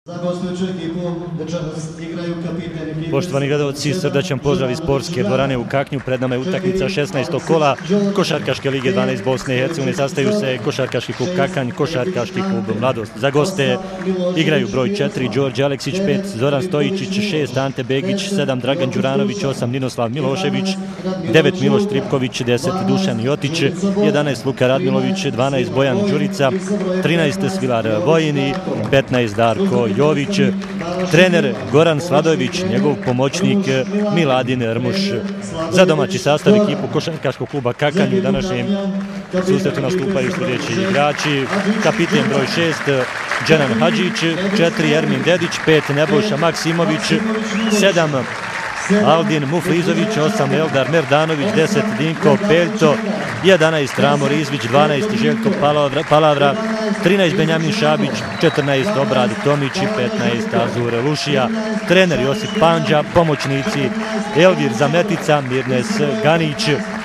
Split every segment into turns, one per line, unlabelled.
Poštovani gledalci, srdačan pozdrav iz sportske dvorane u Kaknju. Pred nama je utakmica 16. kola Košarkaške lige 12 Bosne i Hercegovine. Sastaju se Košarkaški klub Kakanj, Košarkaški klub Mladost. Za goste igraju broj 4 Đorđe Aleksić, 5 Zoran Stojičić, 6 Ante Begić, 7 Dragan Đuranović, 8 Ninoslav Milošević, 9 Miloš Tripković, 10 Dušan Jotić, 11 Luka Radmilović, 12 Bojan Đurica, 13 Svilar Vojin i 15 Darko Jović. Trener Goran Sladojević, njegov pomoćnik Miladin Rmuš. Za domaći sastav ekipu Košarkaškog kluba Kakanj u današnjem susretu nastupaju sljedeći igrači: kapiten broj 6 Dženan Hadžić, 4 Ermin Dedić, 5 Nebojša Maksimović, 7 Aldin Muflizović, 8 Eldar Merdanović, 10 Dinko Peljto, 11 Ramo Rizvić, 12 Željko Palavra, 13 Benjamin Šabić, 14 Obrad Tomić i 15 Azur Lušija. Trener Josip Panđa, pomoćnici Elvir Zametica, Mirnes Ganić.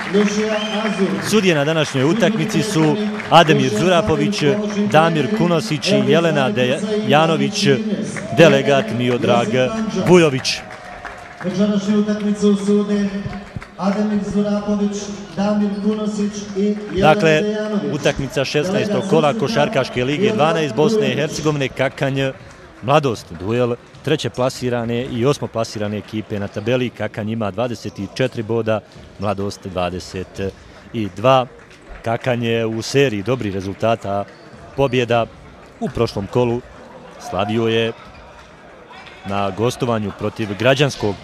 Sudije na današnjoj utakmici su Ademir Zurapović, Damir Kunosić i Jelena Dejanović, delegat Miodrag Vujović.
Večerašnju utakmicu sude Ademir Zurapović, Damir Kunosić i Jelena Dejanović.
Utakmica 16. kola Košarkaške lige 12 Bosne i Hercegovine, Kakanj Mladost. Duel treće plasirane i osmo plasirane ekipe na tabeli. Kakanj ima 24 boda, Mladost 22. Kakanj je u seriji dobrih rezultata pobjeda. U prošlom kolu slavio je na gostovanju protiv Građanskog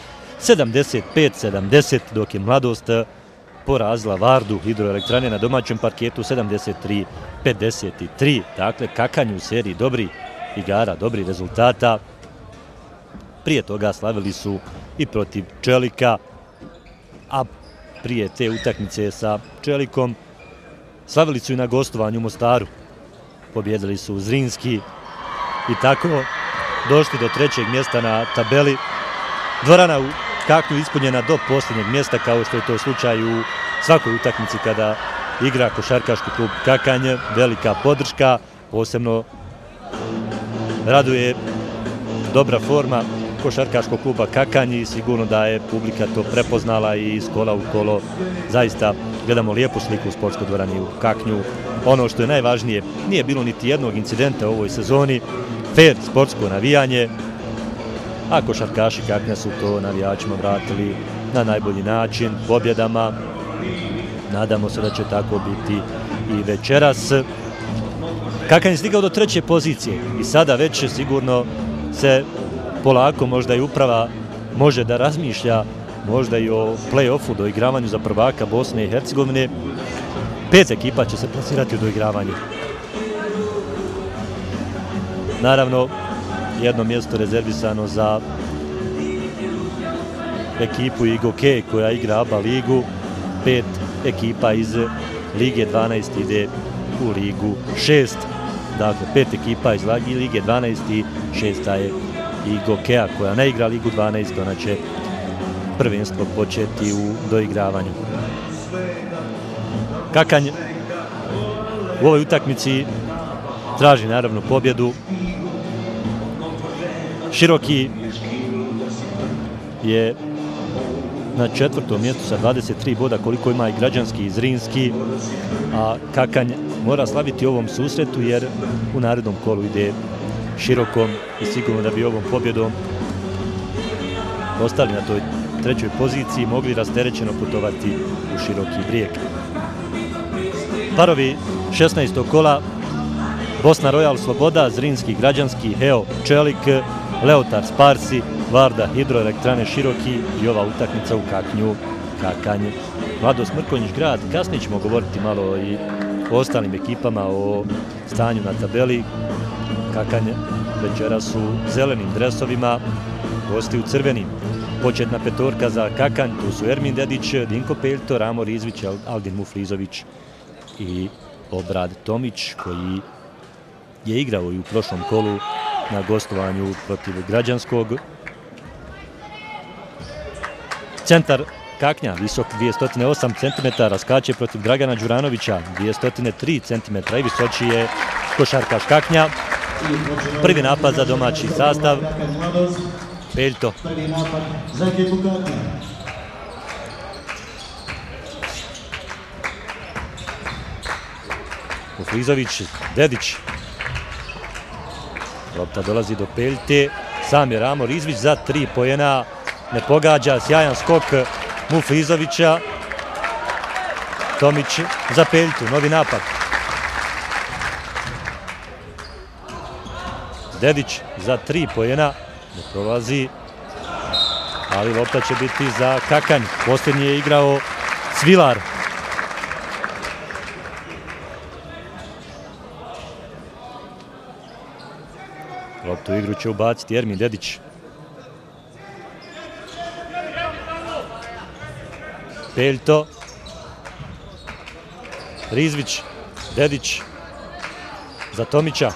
75-70, dok je Mladost porazila Vardu hidroelektrane na domaćem parketu 73-53. Dakle, Kakanj u seriji dobrih igara, dobrih rezultata. Prije toga slavili su i protiv Čelika, a prije te utakmice sa Čelikom slavili su i na gostovanju u Mostaru. Pobjedili su Zrinski i tako došli do trećeg mjesta na tabeli. Dvorana u Kaknju ispunjena do posljednjeg mjesta, kao što je to slučaj u svakoj utakmici kada igra Košarkaški klub Kakanj. Velika podrška, posebno raduje dobra forma Košarkaškog kluba Kakanj i sigurno da je publika to prepoznala i iz kola u kolo zaista gledamo lijepu sliku u sportskoj dvorani u Kaknju. Ono što je najvažnije, nije bilo niti jednog incidenta u ovoj sezoni, fair sportsko navijanje, a košarkaši Kaknja su to navijačima vratili na najbolji način, pobjedama. Nadamo se da će tako biti i večeras. Kakanj je stigao do treće pozicije i sada već sigurno se polako možda i uprava može da razmišlja možda i o play-offu, doigravanju za prvaka Bosne i Hercegovine. 5 ekipa će se plasirati u doigravanje. Naravno, jedno mjesto rezervisano za ekipu Igoke koja igra ABA ligu. 5 ekipa iz Lige 12 ide u Ligu 6. Dakle, 5 ekipa iz Lige 12 i 6. je Igokea koja ne igra Ligu 12. Ona će prvenstvo početi u doigravanju. Kakanj u ovoj utakmici traži naravno pobjedu. Široki je na 4. mjestu sa 23 boda koliko ima i Građanski i Zrinski, a Kakanj mora slaviti u ovom susretu jer u narednom kolu ide Širokom i sigurno da bi ovom pobjedom ostali na toj trećoj poziciji mogli rasterećeno putovati u Široki Brijeg. Parovi 16. kola Bosna Royal Sloboda, Zrinski Građanski, Heo Čelik, Leotar Sparsi, Varda hidroelektrane Široki i ova utakmica u Kaknju Kakanj Mladost Mrkonjić Grad. Kasnije ćemo govoriti malo i o ostalim ekipama, o stanju na tabeli. Kakanj večeras u zelenim dresovima, gosti u crvenim. Početna petorka za Kakanj, tu su Ermin Dedić, Dinko Peljto, Ramo Rizvić, Aldin Muflizović i Obrad Tomić, koji je igrao i u prošlom kolu na gostovanju protiv Građanskog. Centar Kaknja, visok 208 cm, skače protiv Dragana Đuranovića, 203 cm i visoči je košarkaš Kaknja. Prvi napad za domaći sastav. Peljto.
Prvi napad za ekipu Kaknja.
Muflizović, Dedić. Lopta dolazi do Peljte. Sam je Ramo Rizvić za 3 poena. Ne pogađa, sjajan skok Muflizovića. Tomić za Peljtu, novi napad. Dedić za 3 poena. Ne prolazi, ali lopta će biti za Kakanj. Posljednji je igrao Svilar. Loptu u igru će ubaciti Ermin Dedić. Peljto. Rizvić. Dedić. Za Tomića.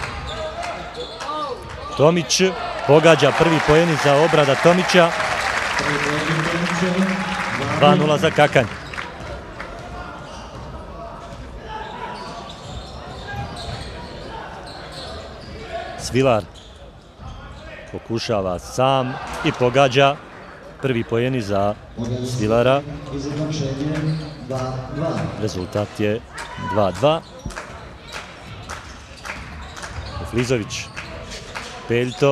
Tomić pogađa, prvi poeni za obrada Tomića. 2:0 za Kakanj. Svilar pokušava sam i pogađa, prvi poeni za Svilara. Rezultat je 2:2. Muflizović. Peljto.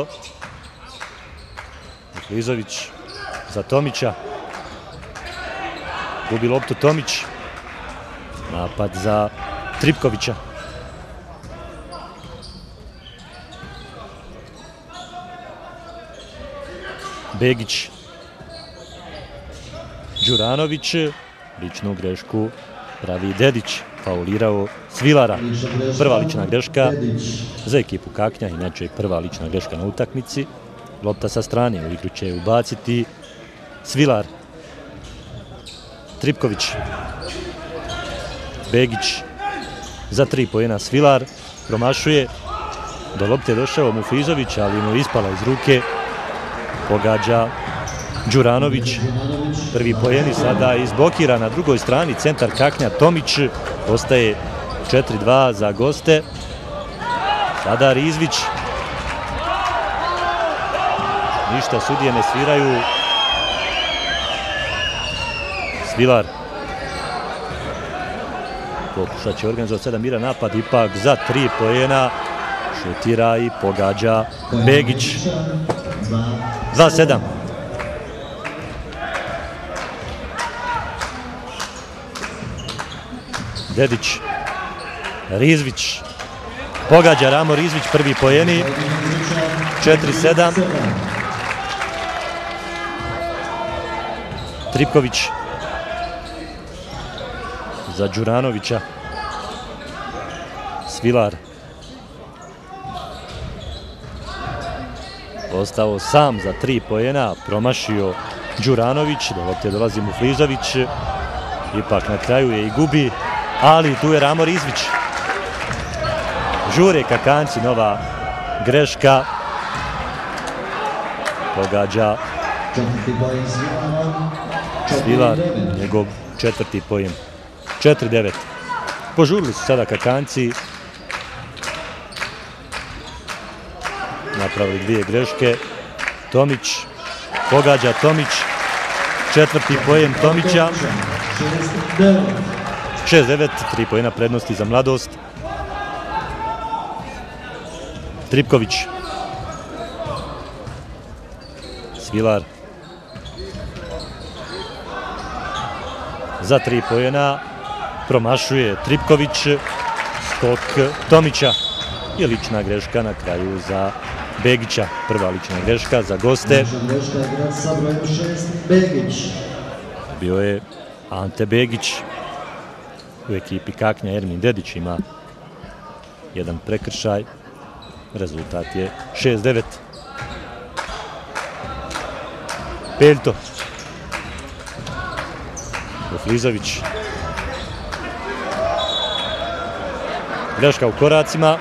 Muflizović za Tomića. Gubi loptu Tomić. Napad za Tripkovića. Begić. Đuranović. Ličnu grešku pravi Dedić. Faulirao Svilara. Prva lična greška za ekipu Kaknja, inače prva lična greška na utakmici. Lopta sa strane, u igru će ubaciti Svilar. Tripković. Begić za 3 poena. Svilar promašuje. Do lopte je došao Muflizović, ali mu je ispala iz ruke. Pogađa Đuranović. Prvi poeni sada izblokira na drugoj strani centar Kaknja Tomić. Ostaje 4:2 za goste. Sada Rizvić. Ništa, sudije ne sviraju. Svilar. Pokušat će organizovati sada miran napad, ipak za 3 poena. Šutira i pogađa Begić. 2:7. Dedić. Rizvić. Pogađa Ramo Rizvić, prvi poeni. 4:7. Tripković. Za Đuranovića. Svilar. Ostao sam za 3 poena. Promašio Đuranović. Do lopte dolazi Muflizović. Ipak na kraju je i gubi. Ali tu je Ramo Rizvić. Žure Kakanjci, nova greška. Pogađa Svilar, njegov 4. poen. 4:9. Požurili su sada Kakanjci. Napravili 2 greške. Tomić. Pogađa Tomić. 4. poen Tomića. 6:9, 3 poena prednosti za Mladost. Tripković. Svilar. Za 3 poena promašuje Tripković. Skok Tomića. I lična greška na kraju za Begića. Prva lična greška za goste. Bio je Ante Begić. U ekipi Kaknja Ermin Dedić ima jedan prekršaj. Rezultat je 6:9. Peljto. Muflizović. Greška u koracima.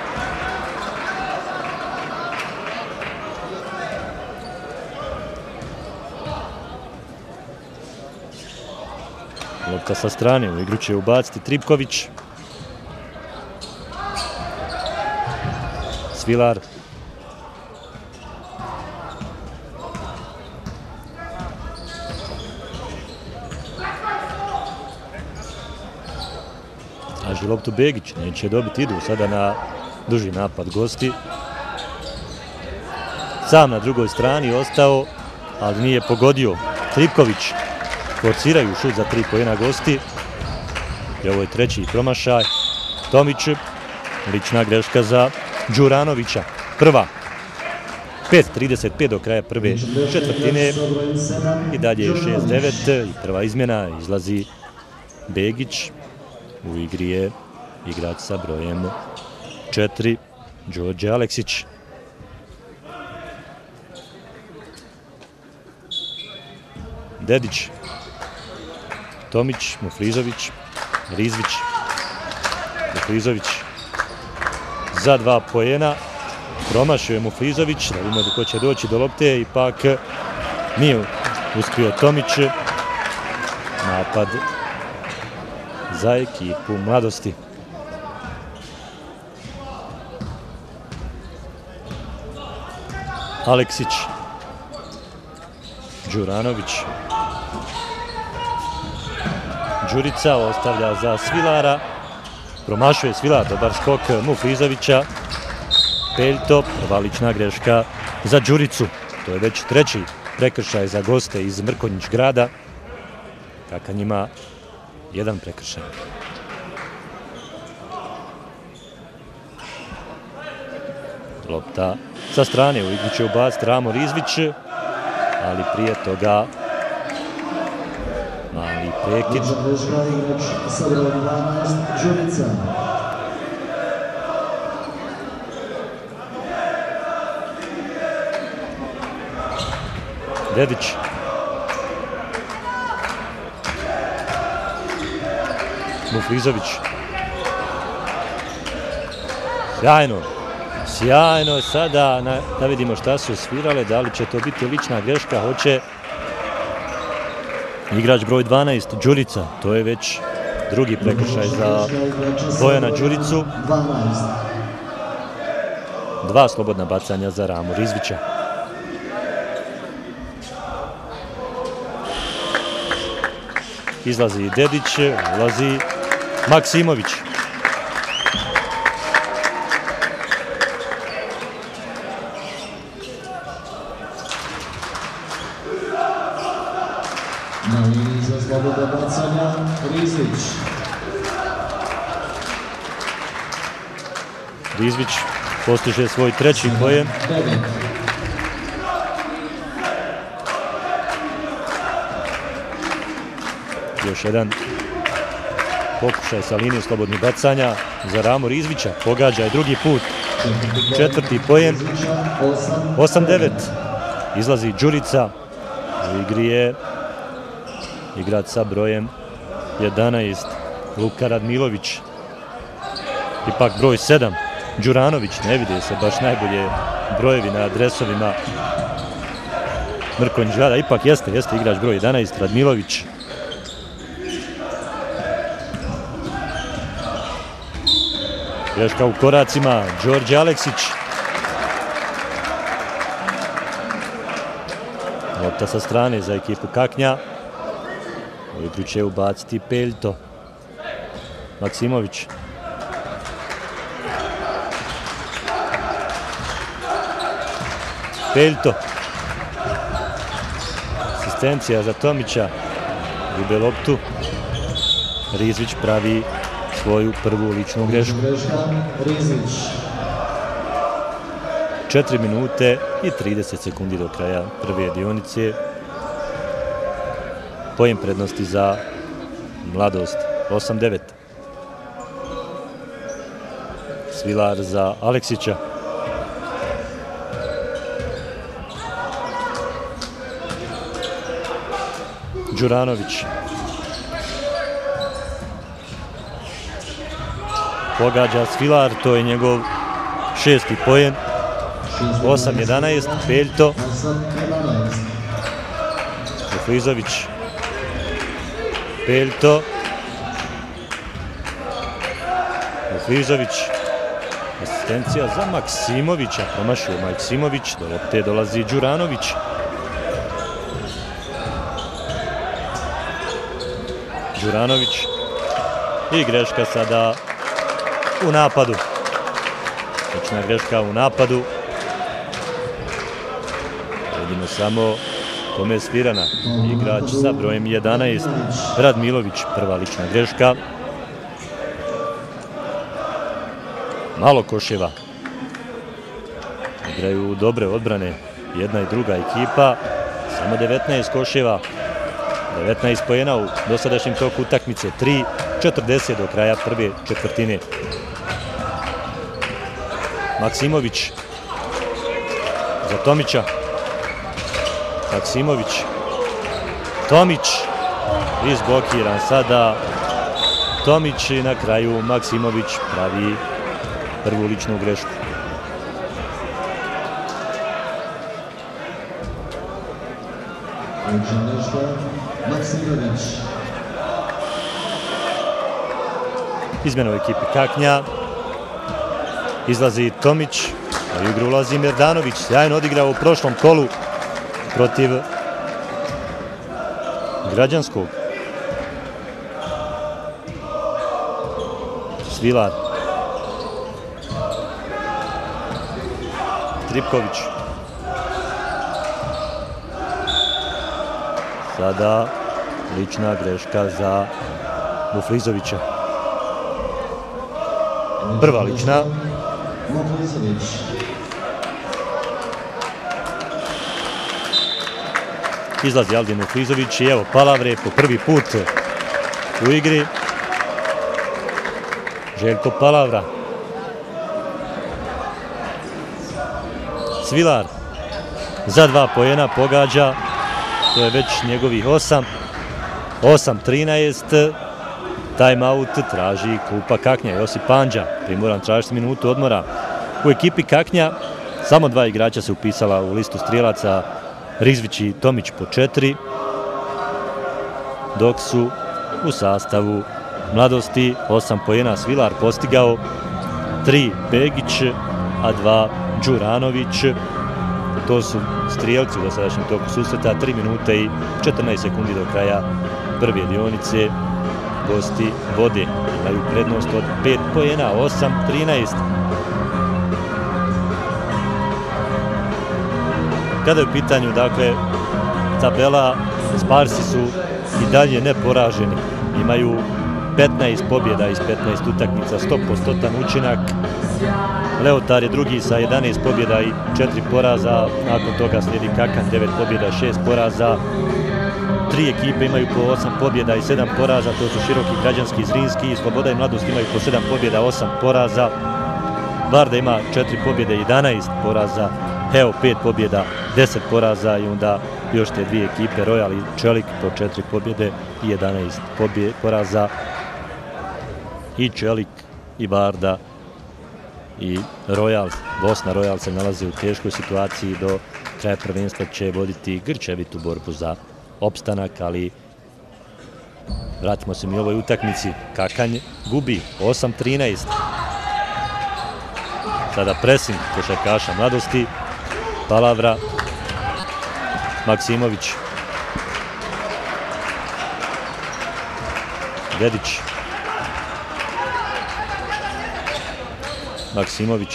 Lopta sa strane, u igru će ubaciti Tripković. Svilar. Traži loptu Begić, neće dobiti, idu sada na duži napad gosti. Sam na drugoj strani ostao, ali nije pogodio. Tripković, forciraju šut za 3 poena gosti. I ovo je treći promašaj. Tomić, lična greška za Đuranovića. Prva. 5:35 do kraja prve četvrtine. I dalje je 6:9 i prva izmjena, izlazi Begić. U igri je igrač sa brojem 4, Đorđe Aleksić. Dedić, Tomić, Mufrizović, Rizvić. Mufrizović za 2 poena. Promašio je Mufrizović, da vidimo ko će doći do lopte, ipak nije uspio Tomić. Napad za ekipu Mladosti. Aleksić, Đuranović, Đurica ostavlja za Svilara, promašuje Svilar, dobar skok Mufrizovića. Peljto, prva lična greška za Đuricu, to je već treći prekršaj za goste iz Mrkonjić grada. Kakanj ima 1 prekršaj. Lopta sa strane, u igru će ubaciti Ramo Rizvić, ali prije toga mali prekid. Dedić. Mufrizović. Sjajno sada, da vidimo šta su svirale, da li će to biti lična greška, hoće igrač broj 12, Đurica, to je već drugi prekršaj za Bojana Đuricu. 2 slobodna bacanja za Ramu Rizvića. Izlazi Dedić, ulazi Maksimović.
Na liniji za slobodna bacanja Rizvić.
Rizvić postiže svoj treći poen. Još jedan pokušaj sa linije slobodnih bacanja za Ramu Rizvića. Pogađa je drugi put. 4. poen. 8:9. Izlazi Đurica. U igri je igrač sa brojem 11. Luka Radmilović. Ipak broj 7. Đuranović. Ne vide se baš najbolje brojevi na dresovima Mrkonjić grada. Ipak jeste igrač broj 11. Radmilović. Greška u koracima, Đorđe Aleksić. Lopta sa strane za ekipu Kaknja. U igru će ubaciti Peljto. Maksimović. Peljto. Asistencija za Tomića. Gube loptu. Rizvić pravi svoju prvu ličnu grešku. 4 minute i 30 sekundi do kraja prve dionice. Poen prednosti za Mladost. 8:9. Svilar za Aleksića. Đuranović. Pogađa Svilar, to je njegov 6. poen. 8:11, Peljto. Mufrizović. Peljto. Mufrizović. asistencija za Maksimovića. Promašio Maksimović, do lopte dolazi Đuranović. Đuranović i greška sada u napadu. Lična greška u napadu. Vidimo samo kome je svirana. Igrač sa brojem 11, Radmilović, prva lična greška. Malo koševa. Igraju dobre odbrane, jedna i druga ekipa. Samo 19 koševa. 19 poena u dosadašnjem toku utakmice. 3:40 do kraja prve četvrtine. Maksimović za Tomića. Maksimović. Tomić izblokiran sada. Tomić i na kraju Maksimović pravi prvu ličnu grešku. Izmjena u ekipi Kaknja. Izlazi Tomić, a u igru ulazi Merdanović. Sjajno odigrao u prošlom kolu protiv Građanskog. Svilar. Tripković. Sada lična greška za Muflizovića. Prva lična. Izlazi Aldin Muflizović i evo palavre po prvi put u igri. Željko Palavra. Svilar za 2 poena pogađa. To je već njegovih 8. 8:13. Timeout traži klupa Kaknja. Josip Pandža primoran tražiti minutu odmora. U ekipi Kaknja samo 2 igrača se upisala u listu strijelaca, Rizvić i Tomić po 4, dok su u sastavu Mladosti 8 poena Svilar postigao, 3 Begić, a 2 Đuranović. To su strijelci u dosadašnjem toku susreta. 3 minute i 14 sekundi do kraja prve dionice. Gosti vode, imaju prednost od 5 poena, 8:13. Kada je u pitanju, dakle, tabela, Sparsi su i dalje neporaženi. Imaju 15 pobjeda iz 15 utakmica, 100% učinak. Leotar je drugi sa 11 pobjeda i 4 poraza. Nakon toga slijedi Kakanj, 9 pobjeda, 6 poraza. 3 ekipe imaju po 8 pobjeda i 7 poraza. To su Široki, Građanski, Zrinski. Sloboda i Mladost imaju po 7 pobjeda, 8 poraza. Varda ima 4 pobjede, 11 poraza. Heo 5 pobjeda, 10 poraza i onda još te dvije ekipe, Royal i Čelik po 4 pobjede i 11 poraza. I Čelik i Varda i Royal. Bosna Royal se nalazi u teškoj situaciji, do kraja prvenstva će voditi grčevitu borbu za opstanak, ali vratimo se mi ovoj utakmici. Kakanj gubi 8:13. Sada presing košarkaša Mladosti. Palavra. Maksimović. Dedić. Maksimović.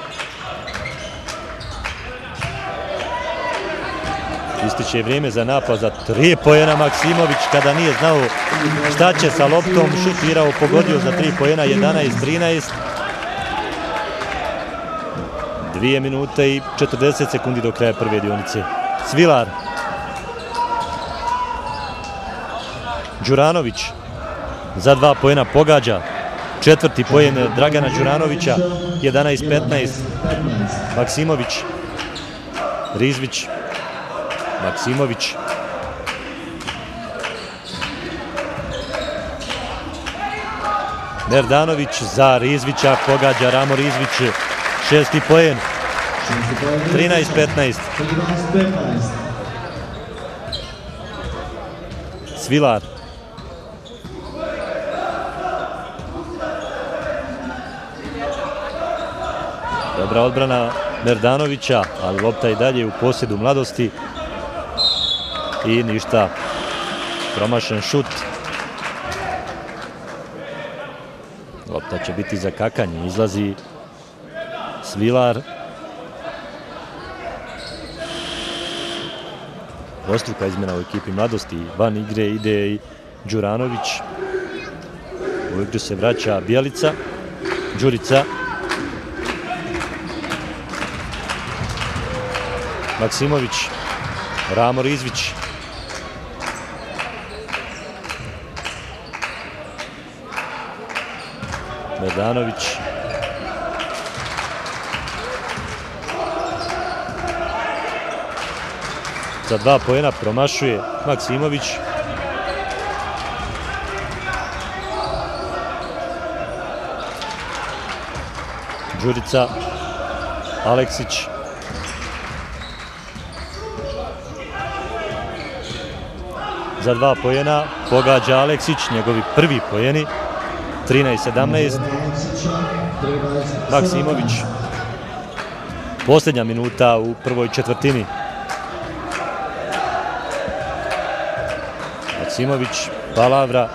Ističe vrijeme za napad za 3 poena. Maksimović, kada nije znao šta će sa loptom, šutirao, pogodio za 3 poena, 11:13. 2 minute i 40 sekundi do kraja prve dionice. Svilar. Đuranović za 2 poena pogađa. 4. poen Dragana Đuranovića, 11:15. Maksimović. Rizvić. Maksimović. Merdanović za Rizvića, pogađa Ramo Rizvić. 6. poen. 13:15. Svilar. Dobra odbrana Merdanovića, ali lopta i dalje u posjedu Mladosti. I ništa, promašen šut. Lopta će biti za Kakanje, izlazi Svilar. Dvostruka izmjena u ekipi Mladosti, van igre ide i Đuranović. U igru se vraća Bjelica, Đurica. Maksimović, Ramo Rizvić. Merdanović. Za 2 poena promašuje Maksimović. Đurica, Aleksić. Za 2 poena pogađa Aleksić, njegovi prvi poeni. 13-17. Maksimović. Posljednja minuta u prvoj četvrtini. Maksimović, Palavra.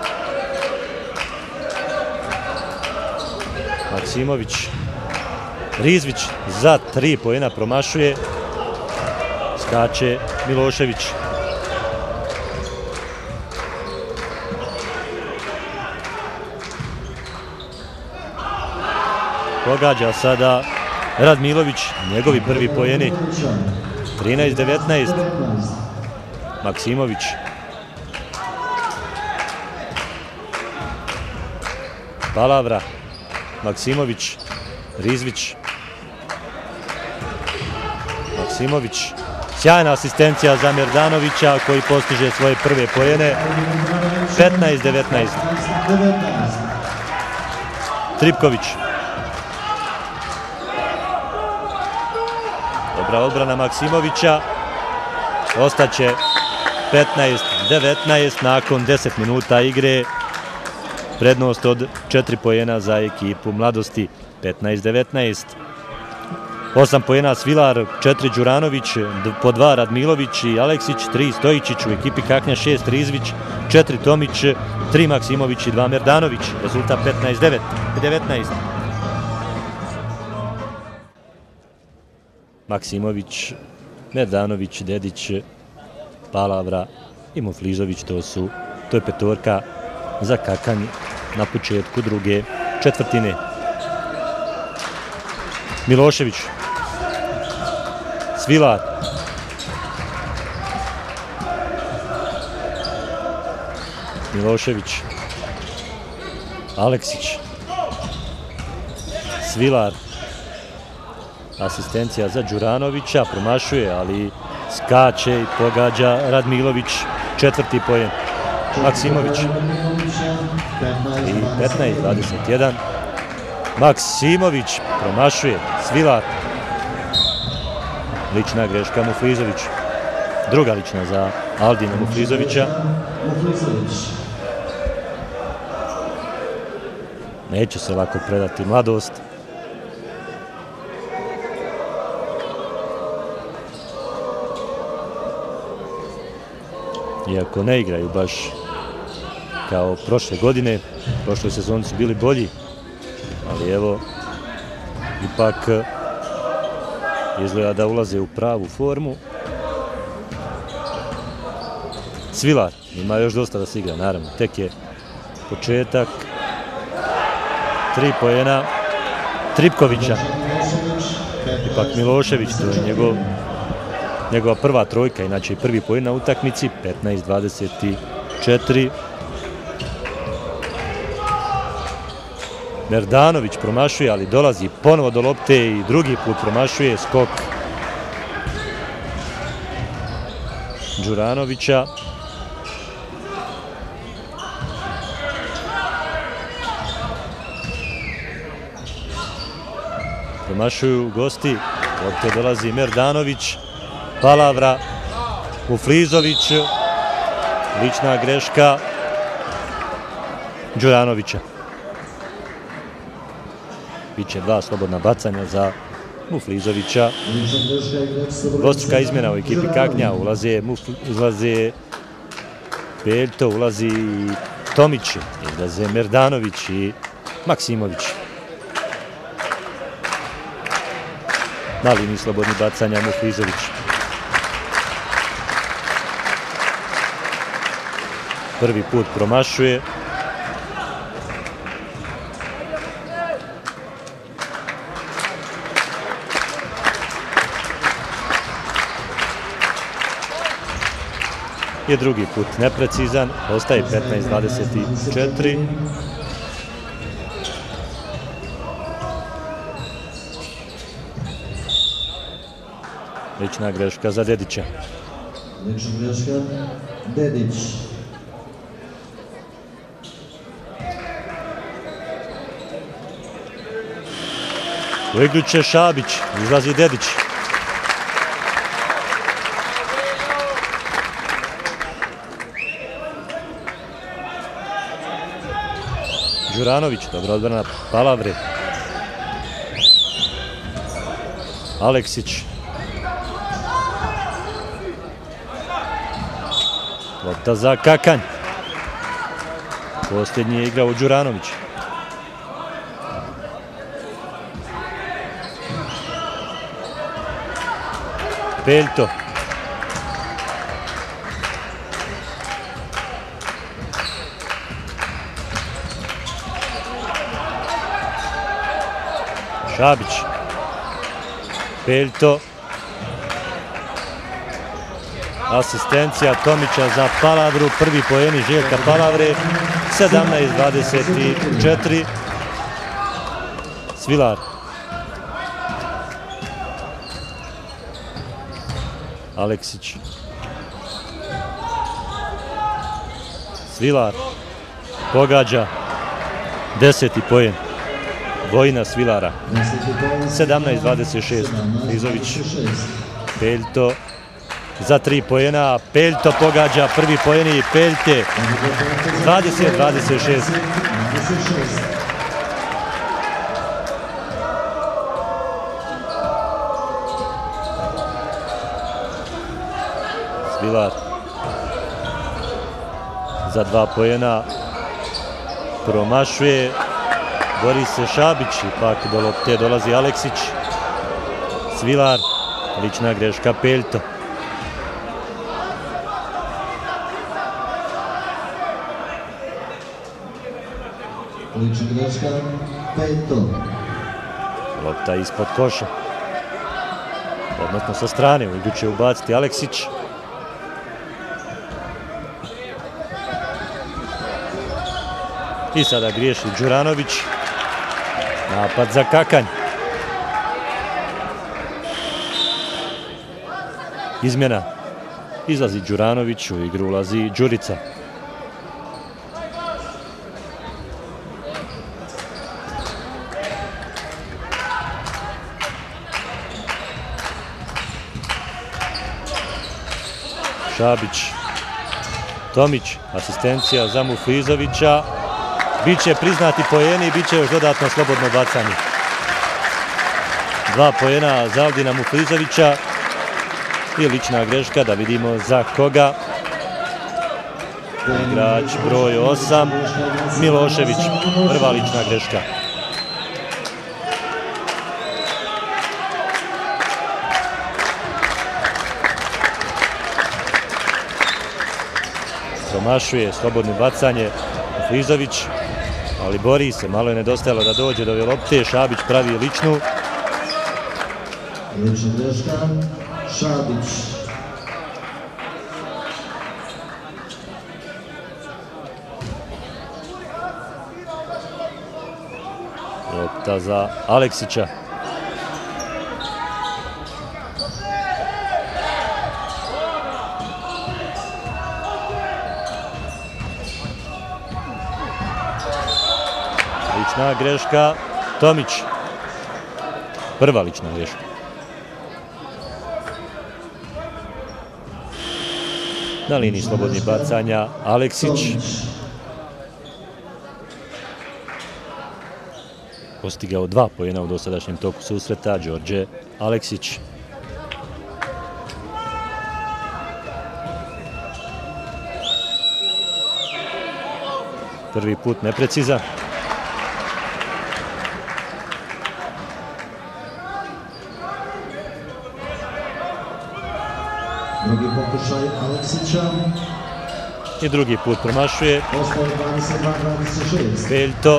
Maksimović. Rizvić za 3 poena promašuje. Skače Milošević. Pogađa sada Radmilović, njegovi prvi poeni. 13-19. Maksimović. Palavra. Maksimović. Rizvić. Maksimović. Sjajna asistencija za Merdanovića koji postiže svoje prve poene. 15-19. Tripković. Dobra odbrana Maksimovića. Ostaće 15-19 nakon 10 minuta igre. Prednost od 4 poena za ekipu Mladosti. 15-19. 8 poena Svilar, 4 Đuranović, po 2 Radmilović i Aleksić, 3 Stojičić, u ekipi Kaknja 6 Rizvić, 4 Tomić, 3 Maksimović i 2 Merdanović. Rezultat 15-19. Maksimović, Merdanović, Dedić, Palavra i Muflizović, to je petorka za Kakanj na početku druge četvrtine. Milošević. Svilar. Milošević. Aleksić. Svilar. Asistencija za Đuranovića, promašuje, ali skače i pogađa Radmilović, 4. poen. Maksimović. I 15-21. Maksimović promašuje. Svilar. Lična greška Muflizović. Druga lična za Aldina Muflizovića. Neće se lako predati Mladost. Iako ne igraju baš kao prošle godine, prošle sezoni su bili bolji, ali evo, ipak izgleda da ulaze u pravu formu. Svilar, ima još dosta da se igra, naravno, tek je početak. 3 poena Tripkovića. Ipak Milošević, to je njegova prva trojka, inače i prvi poen na utakmici, 15-24. Merdanović promašuje, ali dolazi ponovo do lopte i drugi put promašuje, skok Đuranovića. Promašuju gosti, lopte dolazi Merdanović, Palavra, Muflizović, lična greška Đuranovića. Biće 2 slobodna bacanja za Muflizovića.
Lična greška igrač sa brojem
Dvostruka
7,
izmjena u ekipi Kaknja, ulaze Peljto, ulazi i Tomić, izlaze Merdanović i Maksimović. Na liniji slobodnih bacanja Muflizović. Prvi put promašuje. I drugi put neprecizan, ostaje 15-24. Lična greška za Dedića.
Lična greška Dedić.
U igru će Šabić, izlazi Dedić. Đuranović, dobra odbrana Palavre. Aleksić. Lopta za Kakanj. Posljednji je igrao Đuranović. Peljto. Šabić. Peljto. Asistencija Tomića za Palavru. Prvi poeni Željka Palavre. 17-24. Svilar. Aleksić. Svilar. Pogađa. 10. poen. Vojina Svilara. 17-26. Izović. Peljto. Za 3 poena. Peljto pogađa prvi poeni Peljte. 20-26. Svilar. Za 2 poena. Promašuje. Bori se Šabić, ipak do lopte dolazi Aleksić. Svilar, lična greška Peljto.
Lična greška Peljto.
Lopta ispod koša. Odnosno sa strane, u igru će ubaciti Aleksić. I sada griješi Đuranović. Napad za Kakanj. Izmjena. Izlazi Đuranović, u igru ulazi Đurica. Šabić. Tomić. Asistencija za Muflizovića. Biće priznati poeni i bit će još dodatno slobodno bacanje. 2 poena za Aldina Muflizovića i lična greška, da vidimo za koga. Igrač broj 8, Milošević, prva lična greška. Promašuje slobodno bacanje Muflizović. Ali bori se, malo je nedostajalo da dođe do ove lopte. Šabić pravi ličnu.
Lična greška Šabić.
Lopta za Aleksića. Lična greška Tomić. Prva lična greška. Na liniji slobodnih bacanja Aleksić. postigao 2 poena u dosadašnjem toku susreta, Đorđe Aleksić. Prvi put neprecizan.
Drugi pokušaj Aleksića.
I drugi put promašuje.
Ostaje 22-26.
Beljto.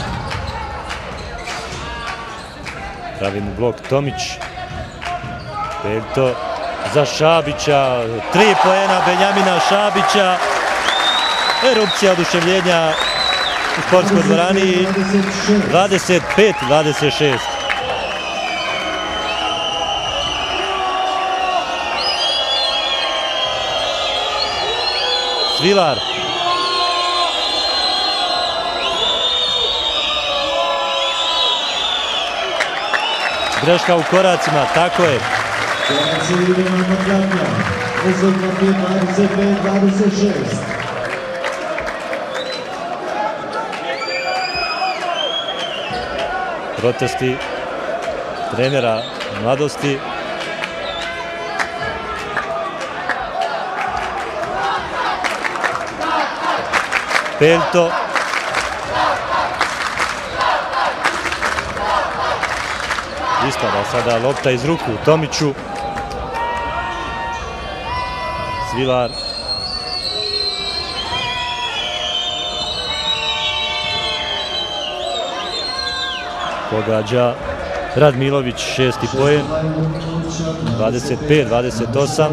Pravi mu blok Tomić. Beljto za Šabića. 3 poena Benjamina Šabića. Erupcija oduševljenja u sportskoj dvorani. 25-26. Svilar. Greška u koracima, tako je. Protesti trenera Mladosti. Beljto. Ispada sada lopta iz ruku Tomiću. Svilar. Pogađa Radmilović, 6. poen. 25-28.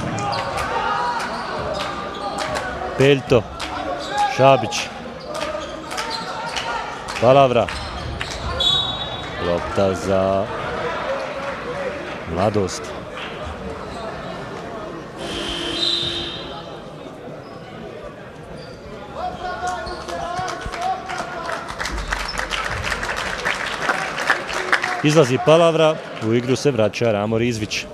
Beljto. Šabić. Palavra. Lopta za Mladost. Izlazi Palavra, u igru se vraća Ramo Rizvić.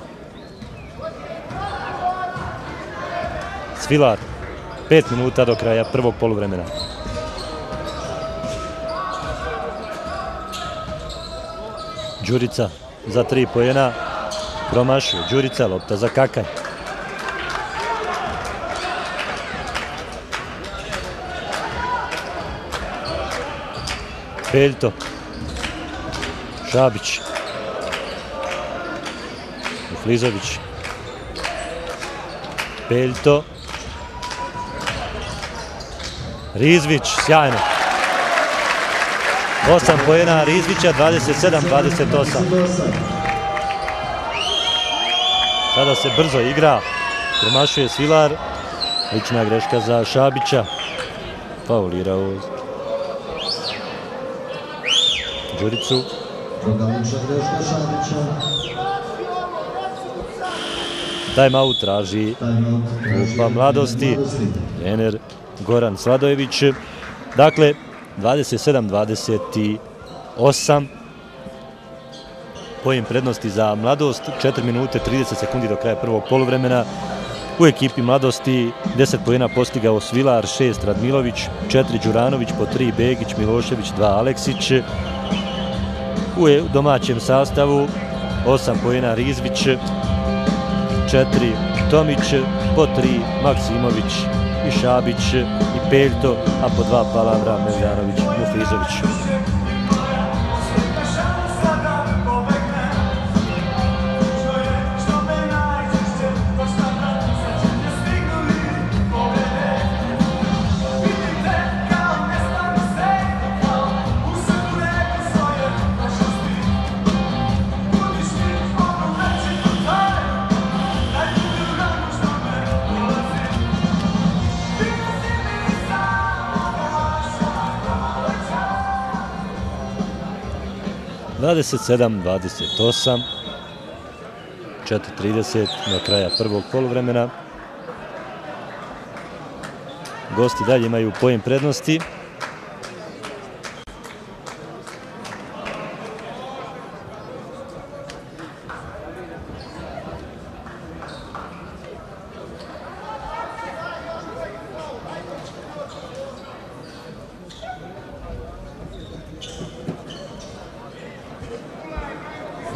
Svilar. 5 minuta do kraja prvog poluvremena. Đurica za 3 poena. Promašuje Đurica, lopta za Kakanj. Beljto. Šabić. Flizović. Beljto. Rizvić, sjajno. 8 poena Rizvića, 27-28. Sada se brzo igra. Promašuje Svilar. Lična greška za Šabića. Faulirao Đuricu. Time-out traži klupa Mladosti. Trener Goran Sladojević. Dakle, 27-28. Poen prednosti za Mladost. 4 minute 30 sekundi do kraja prvog poluvremena. U ekipi Mladosti 10 poena postigao Svilar, 6 Radmilović, 4 Đuranović, po 3 Begić, Milošević, 2 Aleksić. U domaćem sastavu 8 poena Rizvić, 4 Tomić, po 3 Maksimović i Šabić i Beljto, a po 2 Palavra, Meljanović, Mufizović. Dvadeset 27-28, 4:30 do kraja prvog poluvremena. Gosti dalje imaju poen prednosti.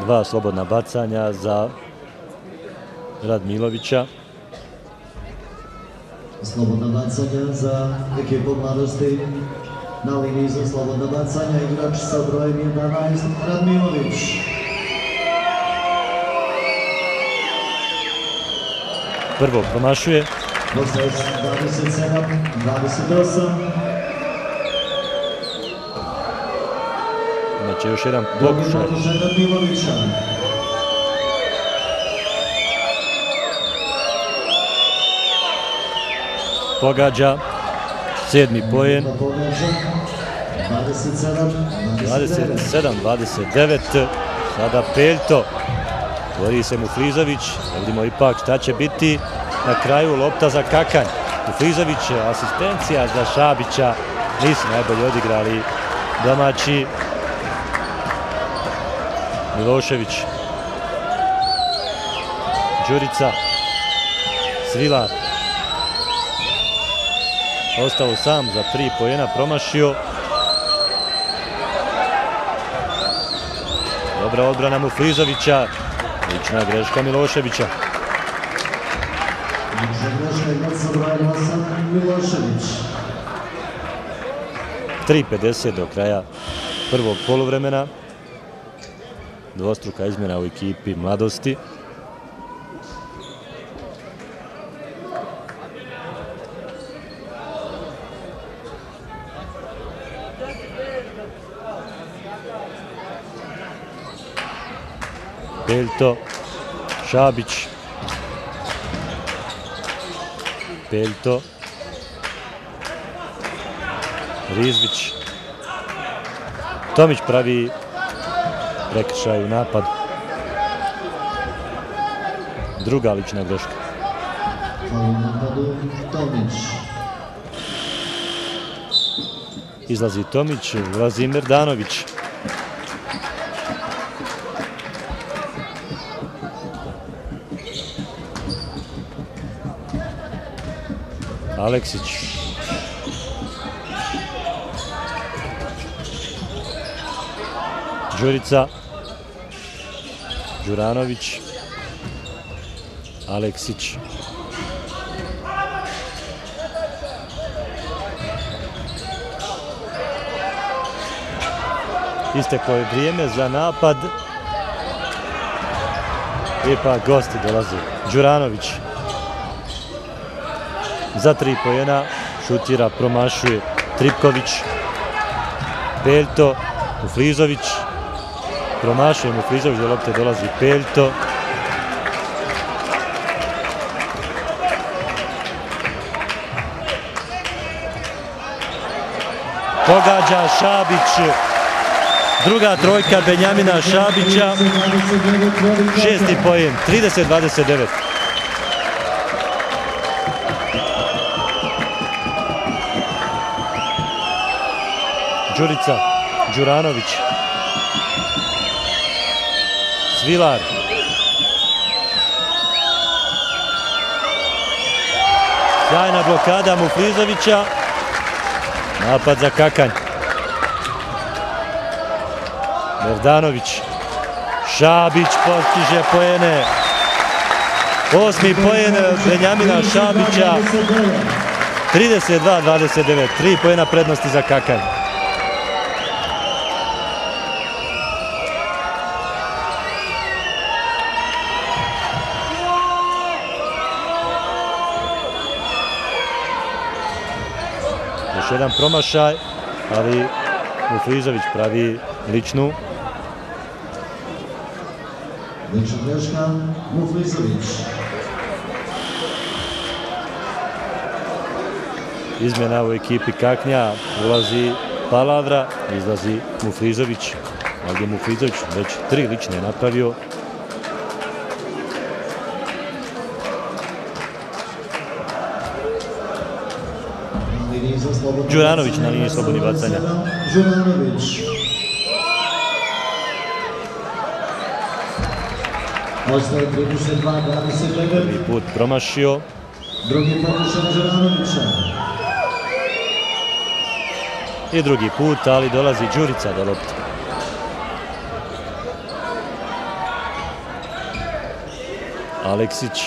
2 slobodna bacanja za Radmilovića.
Slobodna bacanja za ekipu Mladosti. Na liniji za slobodna bacanja igrač sa brojem 11 Radmilović.
Prvo promašuje.
27-28.
Imaće još jedan pokušaj.
Radmilovića.
Pogađa. 7. poen. 27-29. Sada Peljto. Bori se Muflizović. Vidimo ipak šta će biti na kraju. Lopta za Kakanj. Muflizović, asistencija za Šabića. Nisu najbolje odigrali domaći. Milošević. Đurica. Svilar. Ostao sam za 3 poena, promašio. Dobra odbrana Muflizovića. Lična greška Miloševića. 3:50 do kraja prvog poluvremena. Dvostruka izmjena u ekipi Mladosti. Peljto, Šabić, Peljto, Rizvić, Tomić pravi prekršaj u napadu. Druga lična greška. Izlazi Tomić, ulazi Merdanović. Aleksić. Đurica. Đuranović. Aleksić. Isteklo je vrijeme za napad. Ipak gosti dolaze. Đuranović. Za 3 poena šutira, promašuje Tripković. Peljto, Muflizović. Promašuje Muflizović, do lopte dolazi Peljto. Pogađa Šabić. Druga trojka Benjamina Šabića. 6. poen, 30-29. Đurica, Đuranović, Svilar, sjajna blokada Muflizovića, napad za Kakanj, Merdanović, Šabić postiže poene, 8. poen Benjamina Šabića, 32-29, 3 poena prednosti za Kakanj. Još jedan promašaj, ali Muflizović pravi ličnu.
Lična greška, Muflizović.
Izmjena u ekipi Kaknja, ulazi Palavra, izlazi Muflizović. Ovdje Muflizović već 3 lične napravio. Đuranović na liniji slobodnih bacanja.
Đuranović. Ostaje 32-29.
Prvi put promašio.
Drugi pokušaj Đuranovića.
I drugi put, ali dolazi Đurica do lopte. Aleksić.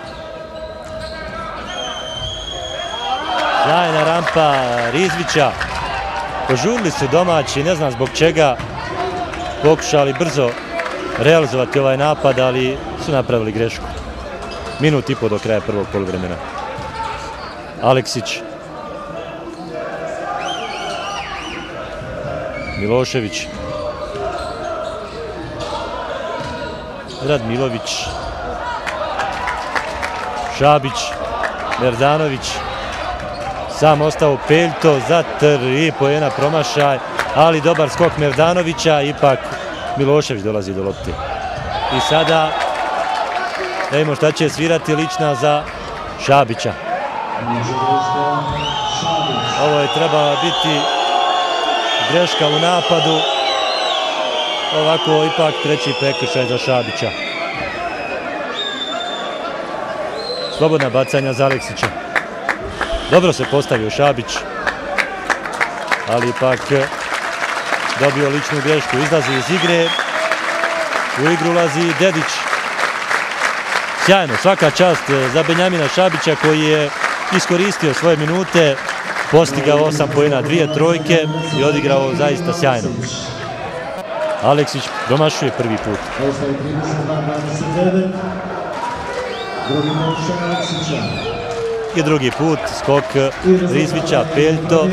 Sjajna rampa Rizvića. Požurili su domaći, ne znam zbog čega. Pokušali brzo realizovati ovaj napad, ali su napravili grešku. Minut i po do kraja prvog poluvremena. Aleksić. Milošević. Radmilović. Šabić. Merdanović. Sam ostao Peljto za 3 poena promašaj, ali dobar skok Merdanovića, ipak Milošević dolazi do lopte. I sada da vidimo šta će svirati lična za Šabića. Ovo je trebala biti greška u napadu. Ovako ipak treći prekršaj za Šabića. Slobodna bacanja za Aleksića. Dobro se postavio Šabić, ali ipak dobio ličnu grešku. Izlazi iz igre. U igru ulazi Dedić. Sjajno, svaka čast za Benjamina Šabića koji je iskoristio svoje minute, postigao 8 poena, 2 trojke i odigrao zaista sjajno. Aleksić promašuje prvi put. I drugi put skok Rizvića, Peljto.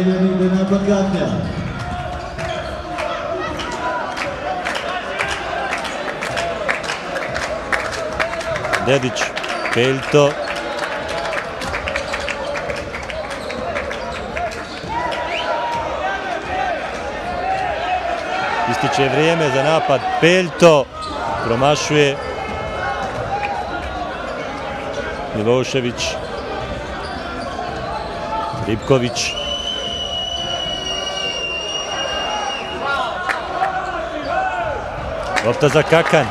Dedić, Peljto. Ističe vrijeme za napad, Peljto promašuje. Milošević. Ripković. Lopta za Kakanj.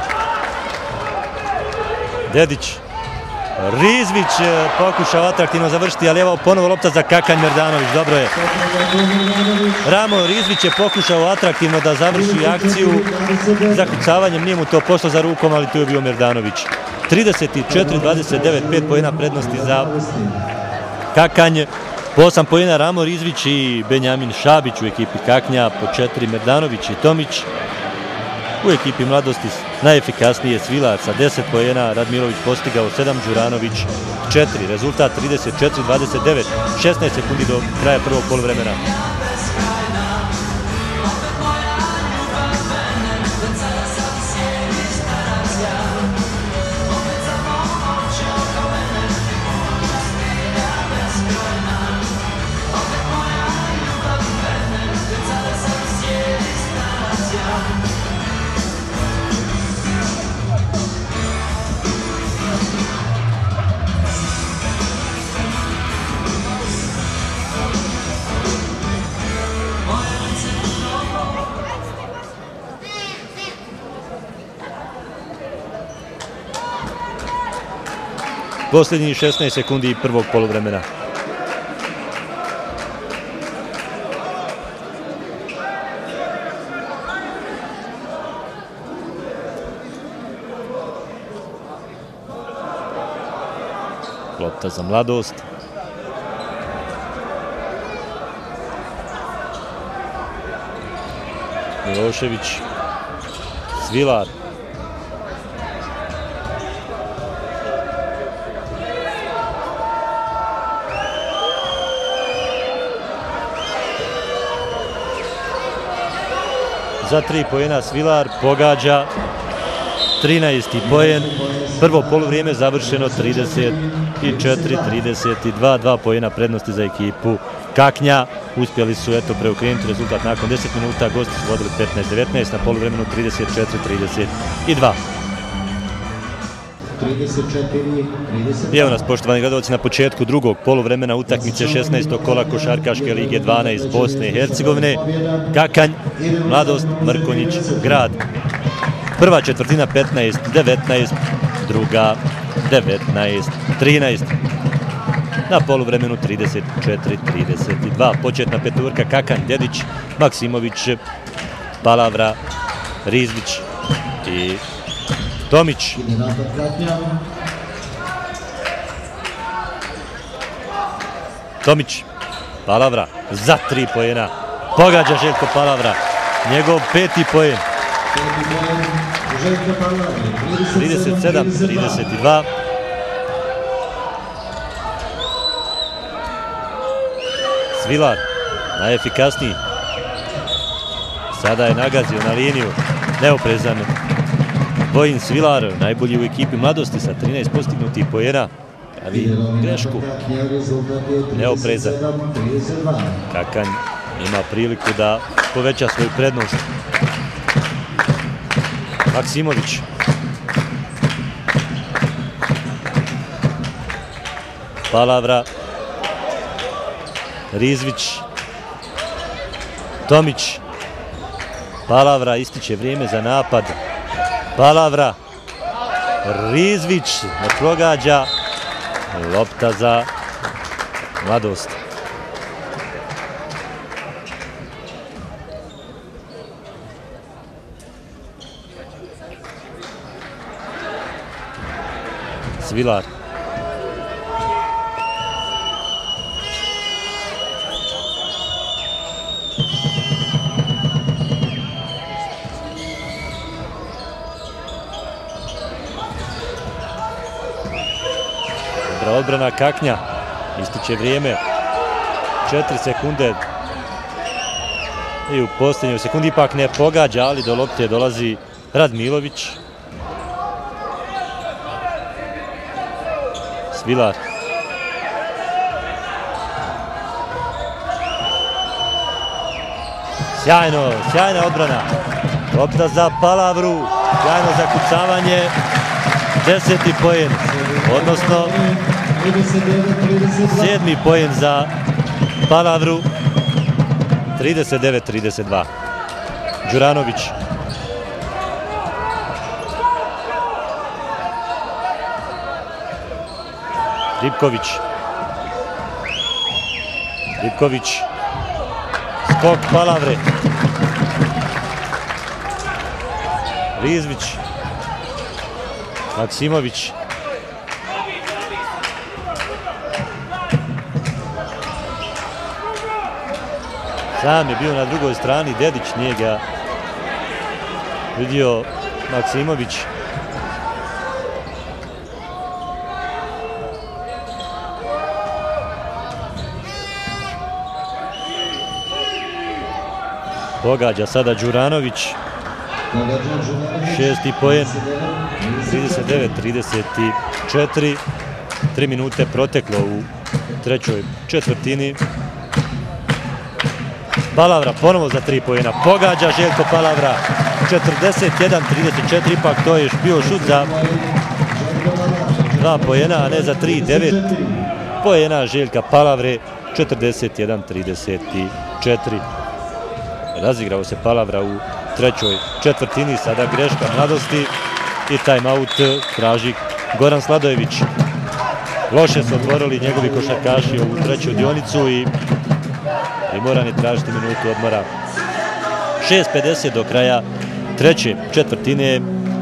Dedić. Rizvić pokušao atraktivno završiti, ali evo ponovo lopta za Kakanj. Merdanović, dobro je. Ramo Rizvić je pokušao atraktivno da završi akciju. Zakucavanjem nije mu to pošlo za rukom, ali tu je bio Merdanović. 34-29, 5 poena prednosti za Kakanj. Po 8 poena Ramo Rizvić i Benjamin Šabić u ekipi Kaknja, po 4 Merdanović i Tomić. U ekipi Mladosti najefikasnije Svilar sa 10 poena, Radmilović postigao 7, Đuranović 4. Rezultat 34-29, 16 sekundi do kraja prvog poluvremena. Posljednjih 16 sekundi prvog poluvremena. Lopta za Mladost. Milošević. Svilar. Za 3 poena Svilar pogađa 13. poen. Prvo poluvrijeme završeno 34-32, 2 poena prednosti za ekipu Kaknja. Uspjeli su preokrenuti rezultat nakon 10 minuta, gosti su vodili 15-19, na poluvremenu 34-32. I evo nas, poštovani gledalci, na početku drugog poluvremena utakmice 16. kola Košarkaške lige 12 Bosne i Hercegovine. Kakanj, Mladost, Mrkonjić, Grad. Prva četvrtina 15-19, druga 19-13. Na poluvremenu 34-32. Početna petorka Kakanj, Dedić, Maksimović, Palavra, Rizvić i Tomić. Tomić, Palavra za 3 poena. Pogađa Željko Palavra, njegov 5. poen. 37-32. Svilar, najefikasniji. Sada je nagazio na liniju, neoprezan Vojin Svilar, najbolji u ekipi Mladosti sa 13 postignutih poena. Ali grešku, neoprezan. Kakanj ima priliku da poveća svoju prednost. Maksimović. Palavra. Rizvić. Tomić. Palavra, ističe vrijeme za napad. Palavra. Rizvić ne pogađa. Lopta za Mladost. Svilar. Dobra odbrana Kaknja. Ističe vrijeme. 4 sekunde. I u posljednjoj sekundi ipak ne pogađa, ali do lopte dolazi Radmilović. Svilar. Sjajna odbrana. Lopta za Palavru. Sjajno zakucavanje. 10. poen, odnosno 7. poen za Palavru. 39-32. Đuranović. Ripković. Skok Palavre. Rizvić. Maksimović. Sam je bio na drugoj strani, Dedić nije ga vidio. Maksimović. Pogađa sada Đuranović. 6. poen. 39-34. 3 minute proteklo u trećoj četvrtini. Palavra ponovo za 3 poena. Pogađa Željko Palavra. 41-34. Ipak to je bio šut za 2 poena, a ne za 3. 9 poena Željka Palavre. 41-34. Razigrao se Palavra u trećoj četvrtini. Sada greška Mladosti i timeout traži Goran Sladojević. Loše su otvorili njegovi košarkaši ovu treću dionicu i moran je tražiti minutu odmora. 6:50 do kraja treće četvrtine.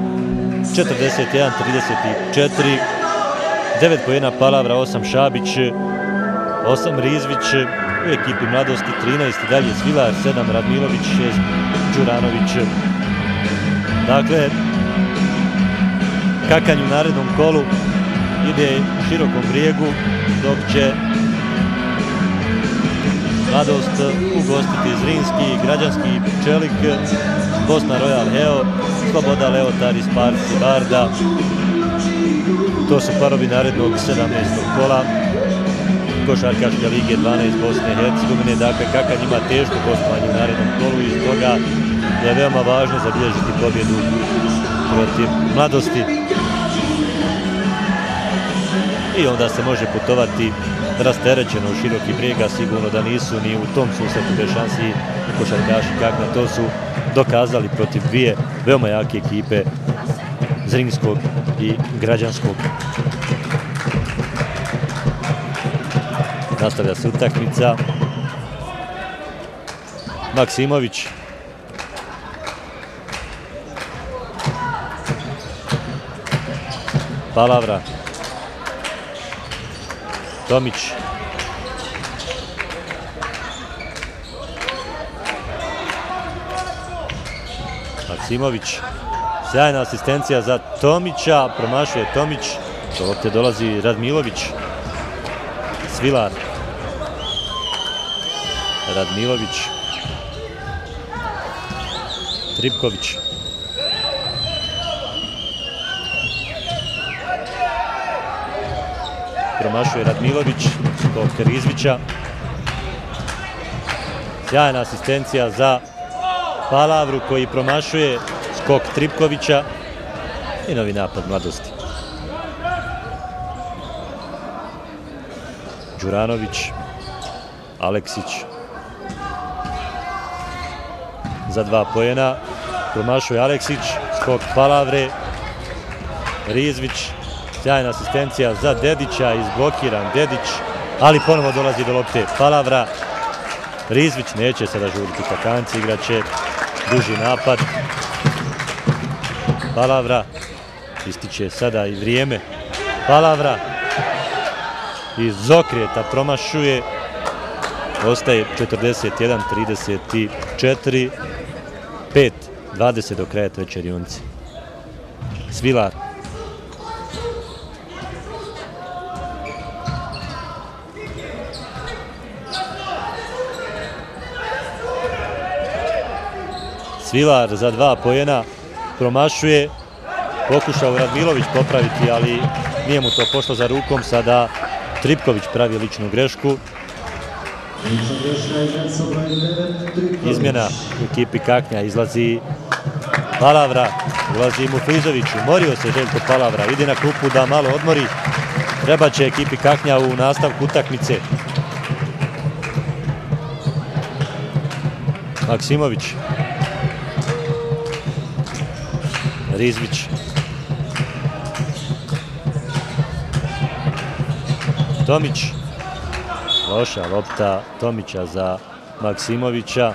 41-34. 9 poena Palavra, 8 Šabić, 8 Rizvić. U ekipi Mladosti 13 dalje Svilar, 7 Radmilović, 6 Đuranović. Dakle, Kakanj u narednom kolu ide širokom brijegu, dok će Mladost ugostiti Zrinski, Građanski, Čelik, Bosna Royal Heo, Sloboda Leotar i Sparci Varda. To su parovi narednog 17. kola Košarkaške lige 12 Bosne i Hercegovine. Dakle, Kakanj ima teško gostovanje u narednom kolu i stoga je veoma važno zabilježiti pobjedu protiv Mladosti. I onda se može putovati rasterećeno u široki brijeg, a sigurno da nisu ni u tom susretu bez šansi košarkaši Kaknja. To su dokazali protiv dvije veoma jake ekipe Zrinskog i Građanskog. Nastavlja se utakmica. Maksimović. Palavra. Tomić. Maksimović. Sjajna asistencija za Tomića. Promašuje Tomić. Do lopte dolazi Radmilović. Svilar. Radmilović. Tripković. Promašuje Radmilović. Skok Rizvića. Sjajna asistencija za Palavru koji promašuje skok Tripkovića i novi napad Mladosti. Đuranović, Aleksić za 2 poena, promašuje Aleksić, skok Palavre, Rizvić, sjajna asistencija za Dedića, izblokiran Dedić, ali ponovo dolazi do lopte Palavra. Rizvić neće sada žuriti Kakanci, igraće duži napad. Palavra, ističe sada i vrijeme. Palavra iz okreta promašuje. Ostaje 41-34, 5-20 do kraja treće rionice. Svilar. Svilar za 2 poena promašuje. Pokušao Radmilović popraviti, ali nije mu to pošlo za rukom. Sada Tripković pravi ličnu grešku. Izmjena u ekipi Kaknja, izlazi Palavra, ulazi Muflizović, umorio se Željko Palavra, ide na klupu da malo odmori. Treba će ekipi Kaknja u nastavku utakmice. Maksimović. Rizvić. Tomić. Loša lopta Tomića za Maksimovića.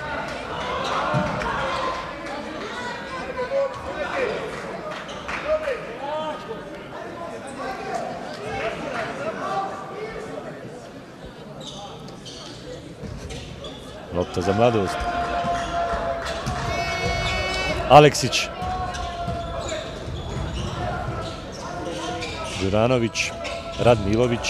Lopta za Mladost. Aleksić. Đuranović. Radmilović.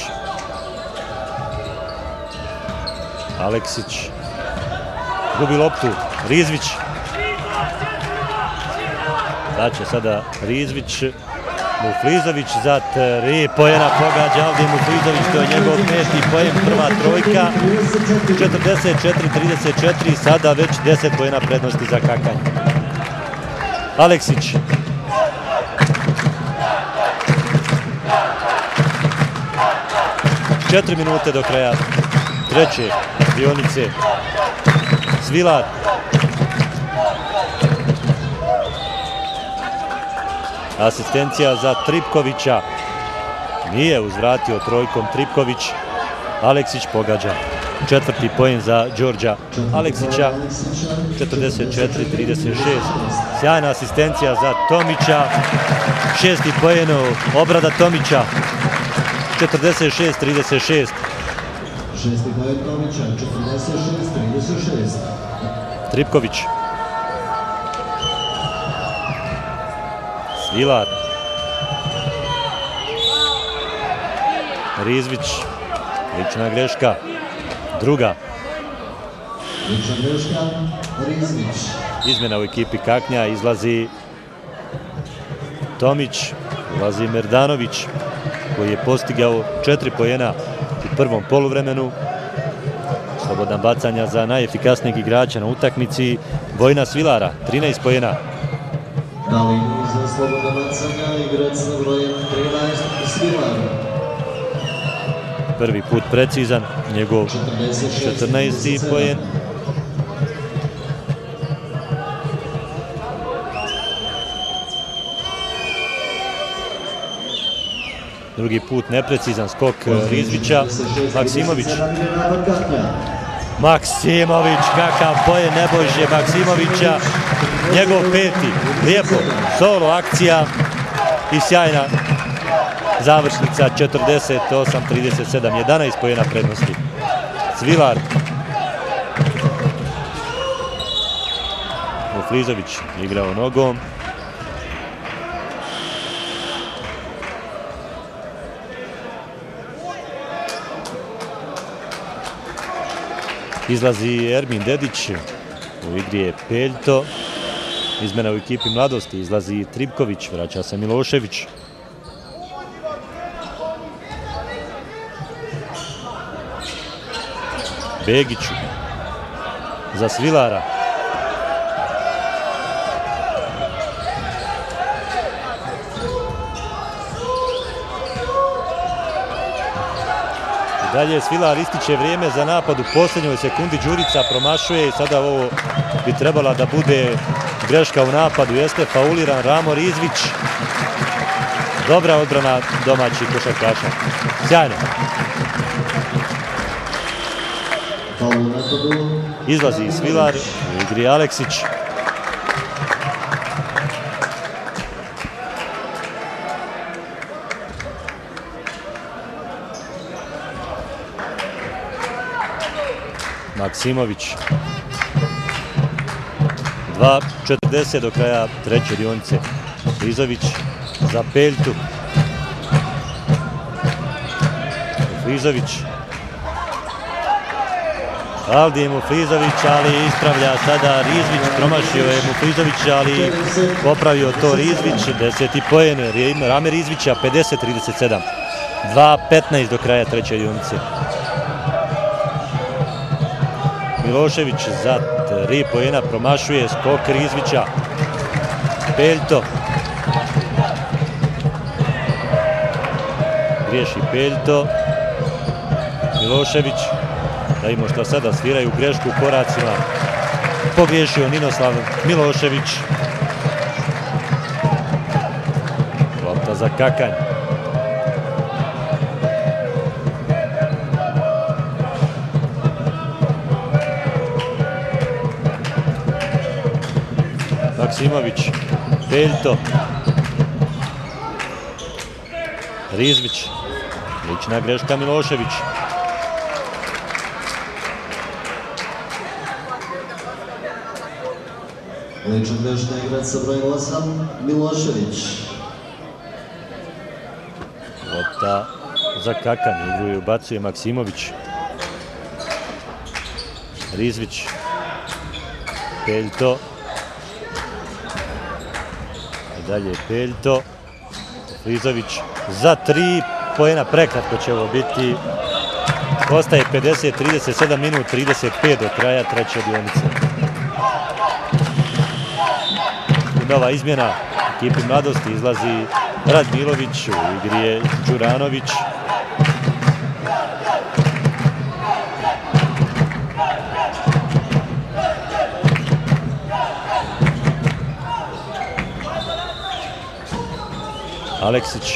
Aleksić. Gubi loptu. Rizvić. Daće sada Rizvić. Muflizović za 3 poena pogađa ovdje Muflizović, to je njegov 5. poen, prva trojka. 44-34, sada već 10 poena prednosti za Kakanj. Aleksić. Četiri minute do kraja treće dionice. Svilar. Asistencija za Tripkovića. Nije uzvratio trojkom Tripković. Aleksić pogađa. 4. poen za Đorđa Aleksića. 44-36. Sjajna asistencija za Tomića. 6. poen obrada Tomića. 46-36.
6. poen Tomića. 46-36.
Tripković. Svilar. Rizvić. Lična greška. Druga.
Lična greška. Rizvić.
Izmjena u ekipi Kaknja. Izlazi Tomić. Ulazi Merdanović, koji je postigao 4 poena u prvom poluvremenu. Slobodan bacanja za najefikasnijeg igrača na utakmici. Vojna Svilara. 13 poena.
Na liniji za slobodno bacanja igrač sa brojem 13 Svilar.
Prvi put precizan, njegov 14. poen. Drugi put neprecizan skok Rizvića. Maksimović. Maksimović, kakav poen Nebojše Maksimovića. Njegov 5. Lijepo, solo akcija i sjajna završnica. 48-37, 11 poena prednosti. Svilar. Muflizović igrao nogom. Izlazi Ermin Dedić, u igri je Peljto. Izmena u ekipi Mladosti, izlazi Tripković, vraća se Milošević. Begiću za Svilara. Dalje Svilar ističe vrijeme za napad u posljednjoj sekundi. Đurica promašuje i sada ovo bi trebala da bude greška u napadu. Jeste fauliran Ramo Rizvić. Dobra odbrana domaćih košarkaša. Sjajno. Izlazi Svilar, u igri Aleksić. Maksimović. 2:40 do kraja treće dionice. Muflizović za Peljtu. Muflizović. Aldi Muflizović, ali ispravlja sada Rizvić. Promašio je Muflizović, ali popravio to Rizvić. 10. poen Rame Rizvića, 50-37. 2:15 do kraja treće dionice. Milošević za 3 poena, promašuje skok Rizvića. Peljto. Griješi Peljto. Milošević. Da imamo što sada sviraju grešku u koracima. Pogriješio Ninoslav Milošević. Lopta za Kakanj. Maksimović, Peljto, Rizvić, lična greška Milošević.
Lična greška igrač sa brojem 8, Milošević.
Lopta za Kakanj, igru je ubacuje Maksimović. Rizvić, Peljto. Dalje Peljto. Muflizović za 3 poena, prekratko će ovo biti. Ostaje 50-37 minut, 35 do kraja treće dionice. Nova izmjena ekipi Mladosti, izlazi Radmilović, u igri je Đuranović. Aleksić.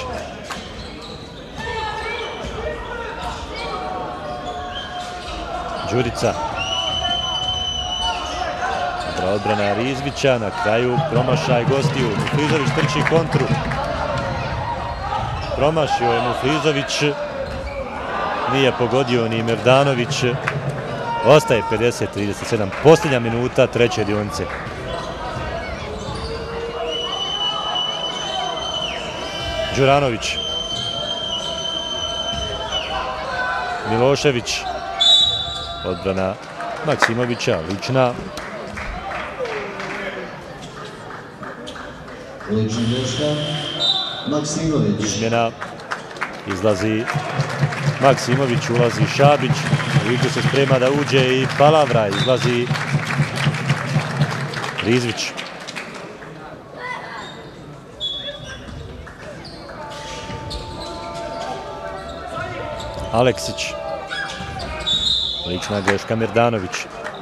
Đurica. Dobra odbrana Rizvića, na kraju promašaj gostiju. Muflizović trči kontru. Promašio je Muflizović. Nije pogodio ni Merdanović. Ostaje 50-37. Posljednja minuta treće dionice. Đuranović. Milošević. Odbrana Maksimovića, lična.
Lična greška, Maksimović.
Izmjena, izlazi Maksimović, ulazi Šabić. U igru se sprema da uđe i Palavra, izlazi Rizvić. Aleksić. Lična greška Merdanović.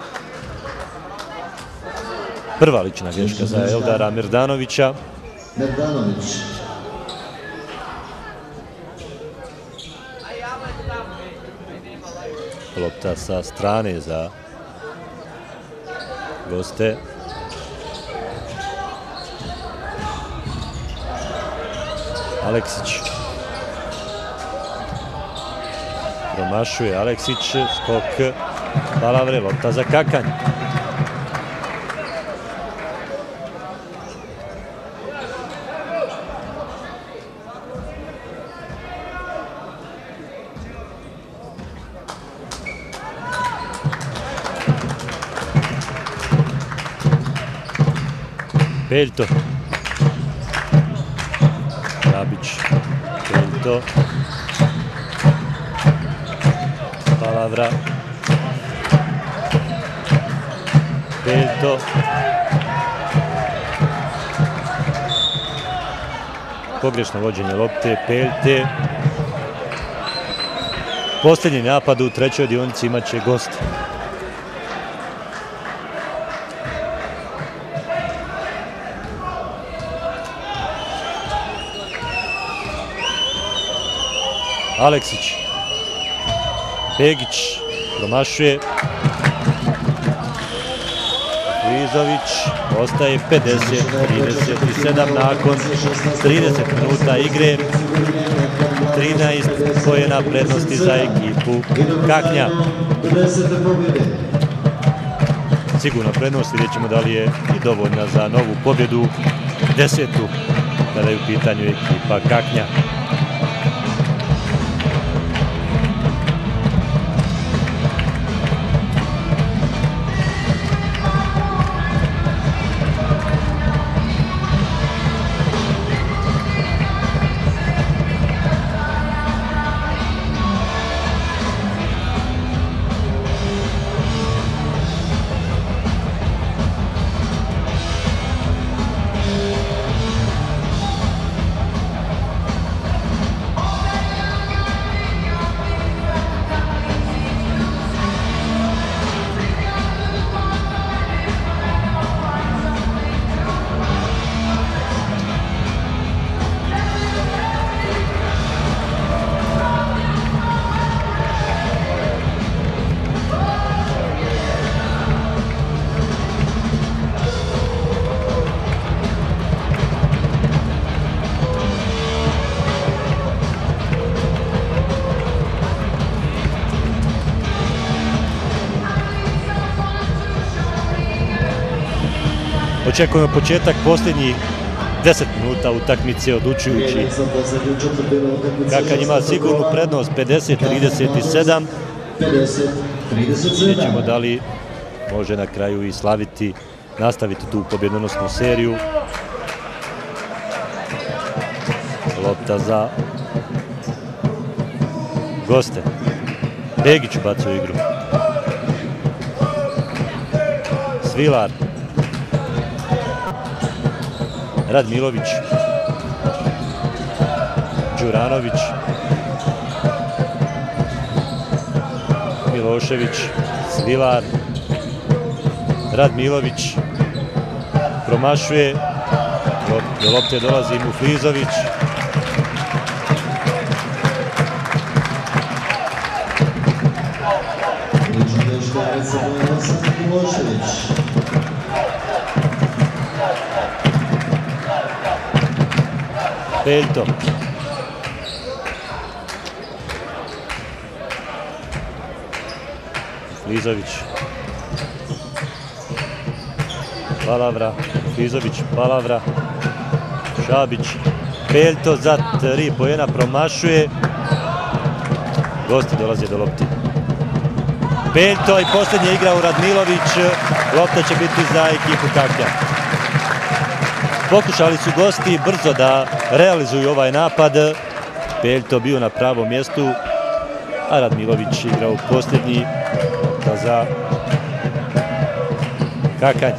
Prva lična greška za Eldara Merdanovića.
Merdanović.
Lopta sa strane za goste. Aleksić. Promašuje Aleksić, skok Palavre, lopta za Kakanj. Peljto. Šabić. Peljto. Palavra. Peljto. Pogrešno vođenje lopte, Peljte. Posljednji napad u trećoj dionici imat će gost. Aleksić. Begić promašuje. Frizović ostaje 50-37 nakon 30 minuta igre. 13 poena prednosti za ekipu Kaknja. Sigurno prednost, vidjet ćemo da li je i dovoljna za novu pobjedu, 10. kada je u pitanju ekipa Kaknja. Očekujemo početak posljednjih 10 minuta utakmice odlučujući. Kakanj ima sigurnu prednost 50-37. Vidjet ćemo da li može na kraju i slaviti, nastaviti tu pobjedonosnu seriju. Lopta za goste. Begić ubacuje igru. Svilar. Radmilović, Đuranović, Milošević, Svilar, Radmilović, promašuje, do lopte dolazi Muflizović, Peljto. Frizović. Palavra. Frizović, Palavra. Šabić. Peljto za 3 poena promašuje. Gosti dolaze do lopti. Peljto i posljednja igra u Radmilović. Lopta će biti za ekipu Kaknja. Pokušali su gosti brzo da realizuju ovaj napad. Peljto bio na pravom mjestu, a Radmilović igrao u posljednji za Kakanj.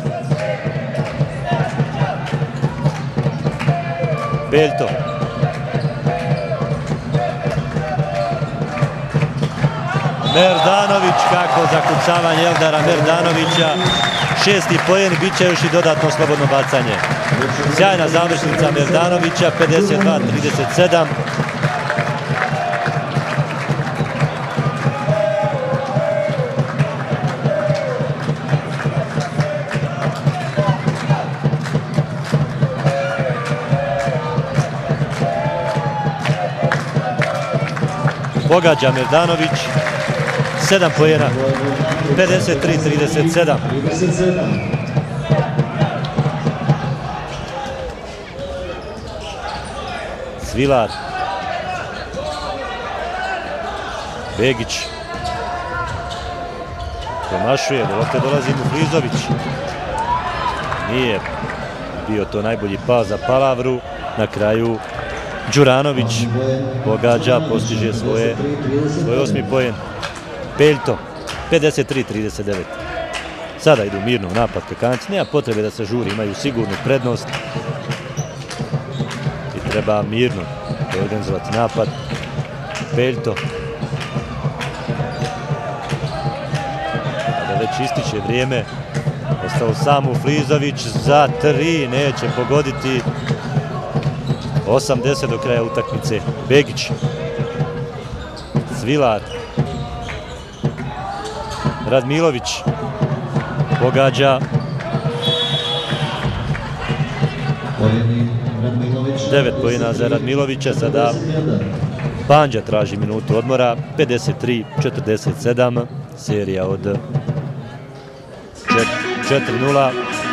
Peljto. Merdanović, kako zakucavanje Eldara Merdanovića. 6. poen, bit će još i dodatno slobodno bacanje. Sjajna završnica Merdanovića, 52-37. Pogađa Merdanović, 7 poena, 53-37. Svilar. Begić. Promašuje, do lopte dolazi Muflizović. Nije bio to najbolji pas za Palavru. Na kraju Đuranović pogađa, postiže svoj 8. poen. Peljto, 53-39. Sada idu mirno u napad Kakanjci, nema potrebe da se žuri, imaju sigurnu prednost. I treba mirno organizovati napad. Peljto. Kada već ističe vrijeme, ostao samo Flizović za 3, neće pogoditi. 80 do kraja utakmice. Begić. Svilar. Radmilović. Pogađa. 9 poena za Radmilovića. Sada Pandža traži minutu odmora. 53-47. Serija od 4-0.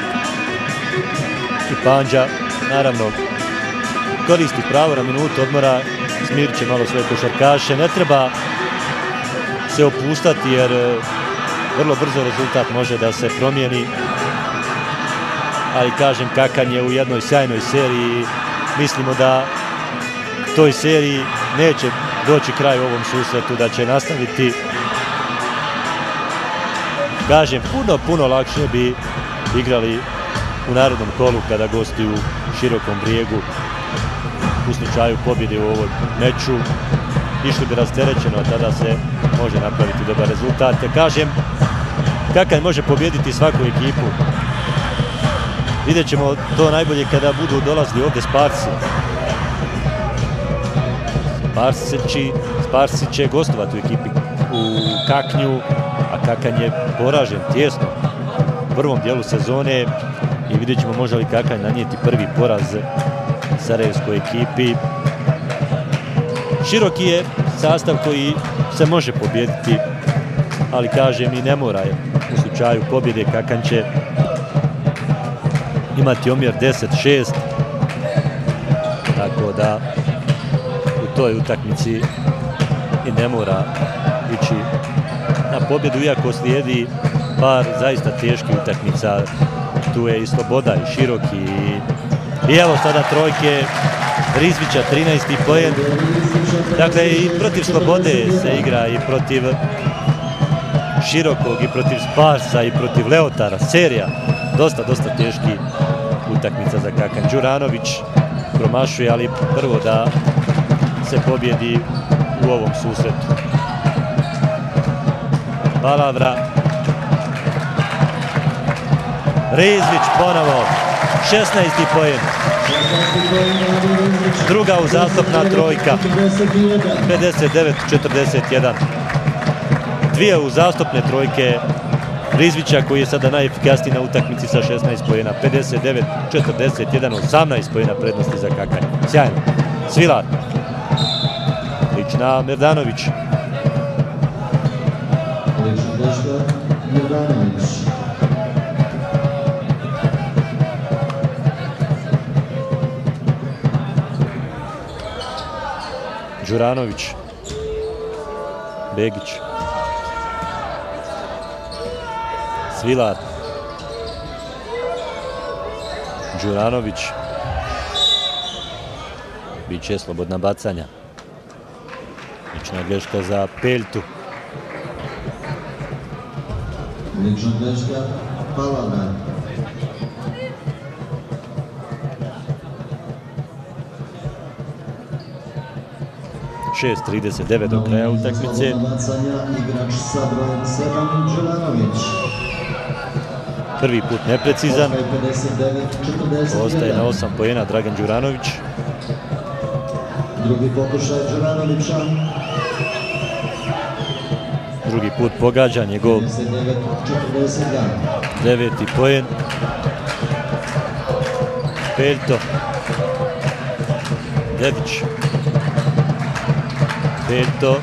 I Pandža, naravno, koristi pravo na minutu odmora, smirit će malo svoje košarkaše. Ne treba se opuštati jer vrlo brzo rezultat može da se promijeni. Ali kažem, Kakanj je u jednoj sjajnoj seriji. Mislimo da toj seriji neće doći kraj u ovom susretu, da će nastaviti. Kažem, puno lakše bi igrali u narodnom kolu kada gostuju u Širokom Brijegu. U slučaju pobjede u ovom meču išli bi rasterećeno, a tada se može napraviti dobar rezultat. Kažem, Kakanj može pobjediti svaku ekipu. Vidjet ćemo to najbolje kada budu dolazili ovdje Sparsi. Sparsi će gostovati u ekipi u Kaknju, a Kakanj je poražen tjesno u prvom dijelu sezone i vidjet ćemo može li Kakanj nanijeti prvi poraz sarajevskoj ekipi. Široki je sastav koji se može pobijediti, ali kažem i ne mora je. U slučaju pobjede Kakanj će imati omjer 10-6, tako da u toj utakmici i ne mora ići na pobjedu, iako slijedi par zaista teških utakmica. Tu je i Sloboda i Široki i evo sada trojke Rizvića, 13. poen. Dakle, i protiv Slobode se igra, i protiv Širokog, i protiv Sparsa, i protiv Leotara. Serija dosta teški utakmica za Kakanj. Đuranović promašuje, ali prvo da se pobjedi u ovom susretu. Palavra. Rizvić ponovo, 16. poen. Druga uzastopna trojka, 59-41. Dvije uzastopne trojke Rizvića, koji je sada najefikasniji na utakmici sa 16 poena. 59-41, 18 poena prednosti za Kakanj. Sjajno. Svilar. Lična Merdanović. Đuranović. Begić. Svilar. Đuranović. Biće slobodna bacanja. Lična greška za Peljtu.
Lična greška Palavra.
Šest 39 do kraja utakmice.
Igrač sa brojem 7 Đuranović.
Prvi put neprecizan. Ostaje na 8 poena Dragan Đuranović.
Drugi pokušaj Đuranovića.
Drugi put pogađa njegov 9. poen. Peljto. Dedić. Peljto.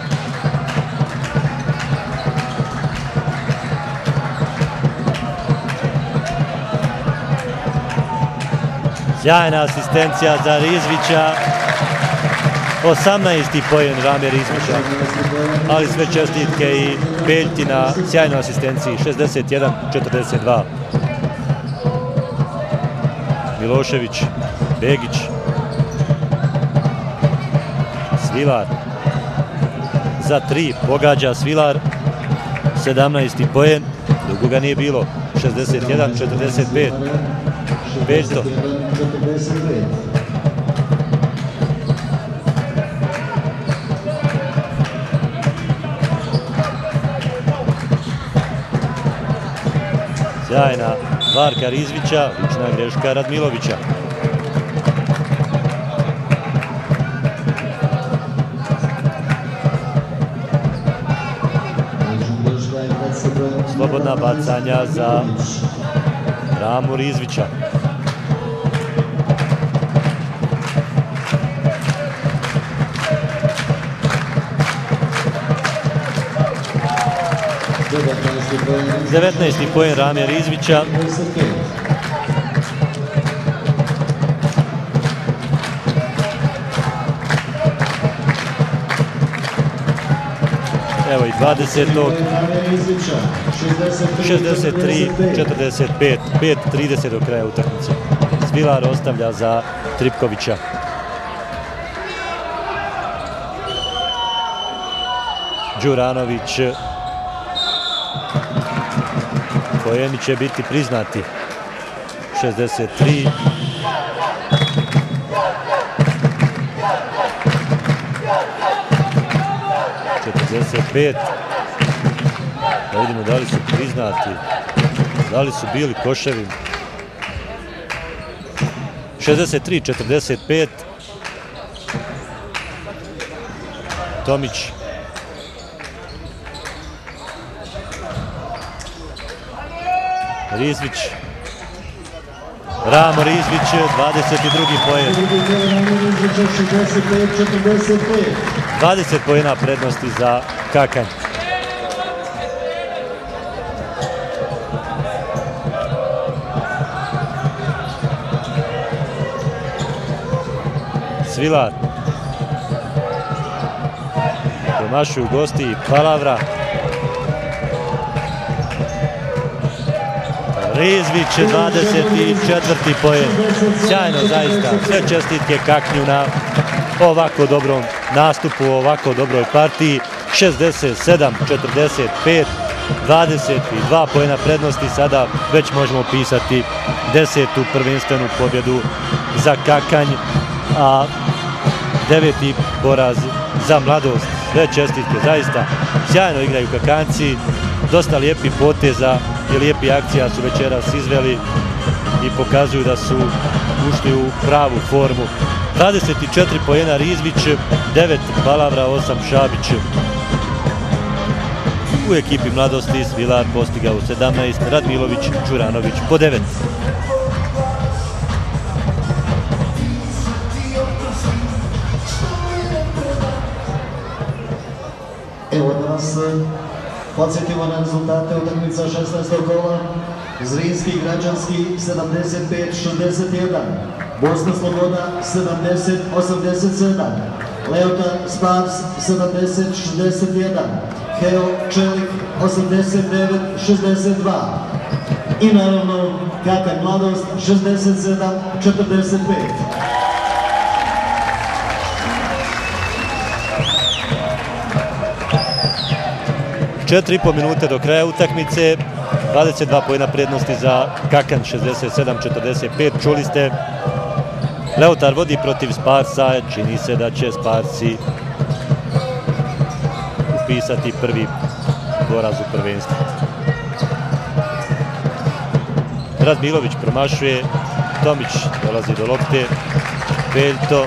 Sjajna asistencija za Rizvića. 18. poen Rame Rizvića. Ali sve čestitke i Peljti na sjajnoj asistenciji. 61-42. Milošević, Begić, Svilar za 3, pogađa Svilar, 17. poen, dugo ga nije bilo, 61-45, Beljto. Sjajna varka Rizvića, lična greška Radmilovića. Slobodna bacanja za Ramu Rizvića. Devetnaesti poen Rame Rizvića. Evo i 20. 63-45, 5:30 do kraja utakmice. Svilar ostavlja za Tripkovića. Đuranović. Poeni će biti priznati. 63. Da vidimo da li su priznati, da li su bili koševi. 63-45. Tomić. Rizvić. Ramo Rizvić, 22. poen. 20 poena prednosti za Kakanj. Svilar. Promašuju gosti i Palavra. Rizvić, 24. poen. Sjajno zaista. Sve čestitke Kaknju na ovako dobrom nastupu, ovako dobroj partiji. 67-45, 22 poena prednosti. Sada već možemo pisati 10. prvenstvenu pobjedu za Kakanj, a 9. poraz za Mladost. Sve čestitke, zaista sjajno igraju Kakanjci. Dosta lijepih poteza i lijepih akcija su večeras izveli i pokazuju da su ušli u pravu formu. 24 poena Rizvić, 9 Palavra, 8 Šabić. U ekipi Mladosti Svilar postigao 17, Radmilović, Đuranović po 9.
Evo da nas podsjetimo na rezultate utakmica 16. kola. Zrinski građanski 75-61, Bosna Sloboda 70-87, Leotar Spars 70-61, Heo Čelik 89-62 i naravno Kakanj Mladost 67-45.
4,5 minute do kraja utakmice, 22 poena prednosti za Kakanj, 67-45. Čuli ste, Leotar vodi protiv Sparsa, čini se da će Sparsi upisati prvi poraz u prvenstvu. Radmilović promašuje, Tomić dolazi do lopte, Beljto.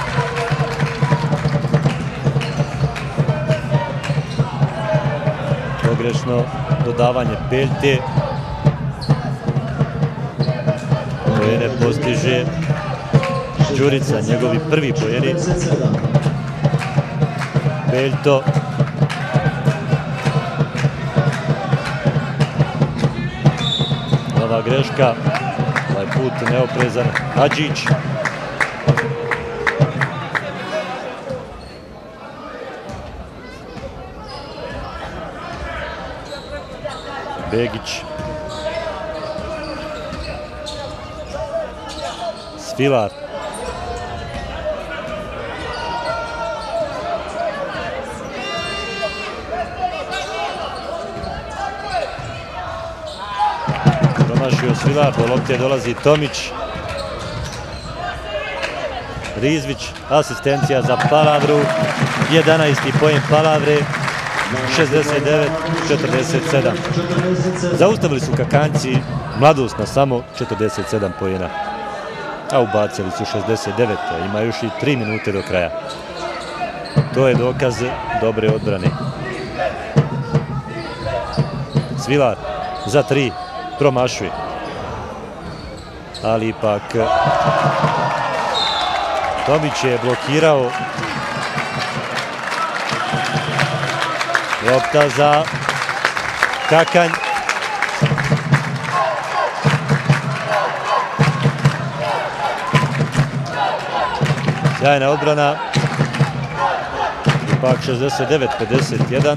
Pogrešno dodavanje Beljte. Poene postiže Đurica, njegovi prvi poeni. Beljto. Nova greška, ovaj put neoprezan Hadžić. Begić. Svilar. Promašio Svilar, do lopte dolazi Tomić. Rizvić, asistencija za Palavru, 11. poen Palavre, 69-47. Zaustavili su Kakanjci Mladost na samo 47 poena, a ubacili su 69, ima još i 3 minute do kraja. To je dokaz dobre odbrane. Svilar za 3, promašuje, ali ipak Tomić je blokirao. Lopta za Kakanj. Sjajna odbrana. Ipak 69-51.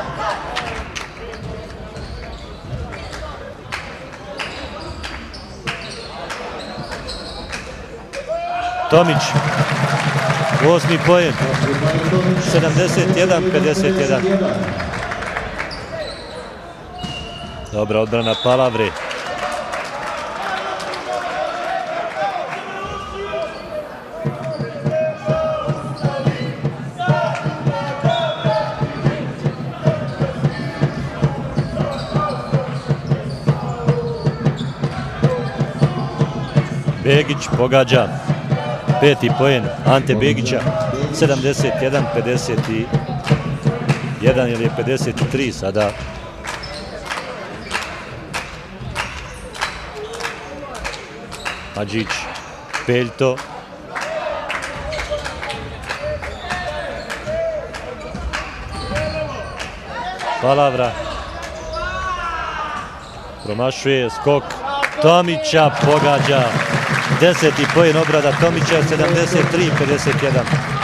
Tomić, 8. poen, 71-51. Dobra odbrana Palavre. Begić pogađa. 5. poen Ante Begića, 71-51 ili je 53 sada. Hadžić, Peljto. Palavra. Promašuje skok Tomića, pogađa. 10. poen obrada Tomića, 73-51.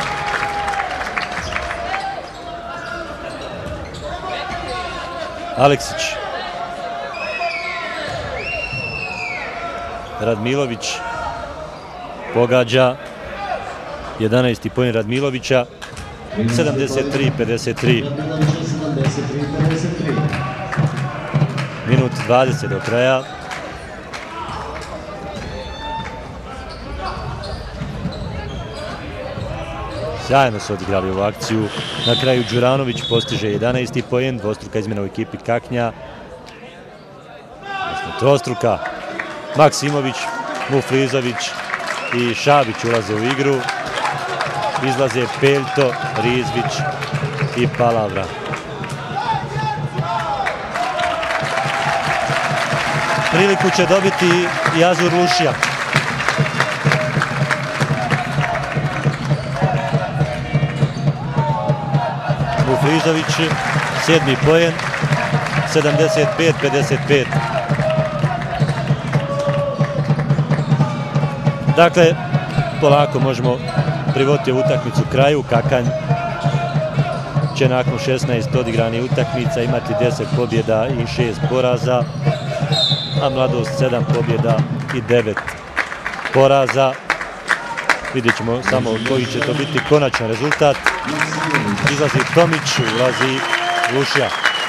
Aleksić. Radmilović pogađa. 11. poen Radmilovića, 73-53. Minut 20 do kraja. Sjajno su odigrali ovu akciju. Na kraju Đuranović postiže 11. poen, dvostruka izmjena u ekipi Kaknja. Trostruka. Maksimović, Muflizović i Šabić ulaze u igru. Izlaze Peljto, Rizvić i Palavra. Priliku će dobiti i Azur Lušija. Muflizović, 7. poen, 75-55. Dakle, polako možemo privoditi utakmicu kraju. Kakanj će nakon 16 odigranih utakmica imati 10 pobjeda i 6 poraza, a Mladost 7 pobjeda i 9 poraza. Vidjet ćemo samo koji će to biti konačan rezultat. Izlazi Tomić, ulazi Lušija.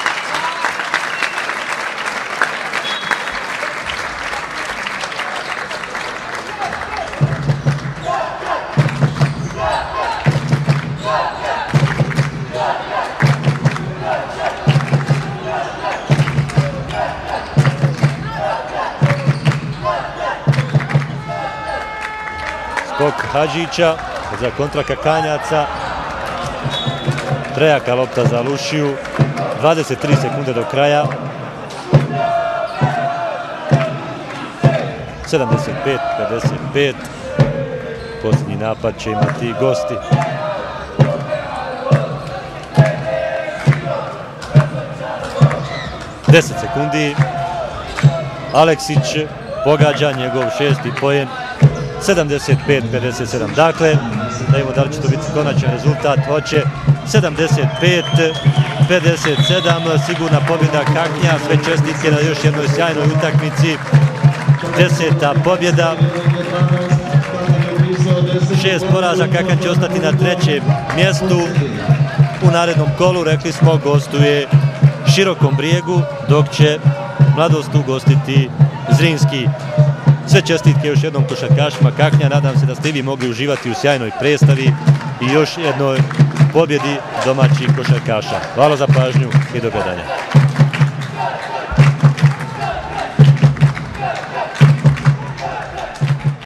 Skok Hadžića za kontra Kakanjaca. Prejaka lopta za Lušiju. 23 sekunde do kraja. 75-55. Posljednji napad će imati gosti. Deset sekundi. Aleksić pogađa njegov 6. poen. 75-57. Dakle, da imamo da li će to biti konačan rezultat. Hoće 75-57. Sigurna pobjeda Kaknja. Sve čestitke na još jednoj sjajnoj utakmici. 10. pobjeda. 6 poraza, Kakanj će ostati na 3. mjestu. U narednom kolu, rekli smo, gostuje Širokom Brijegu, dok će Mladost ugostiti Zrinski. Sve čestitke još jednom košarkašima Kaknja, nadam se da ste i vi mogli uživati u sjajnoj predstavi i još jednoj pobjedi domaćih košarkaša. Hvala za pažnju i do gledanja.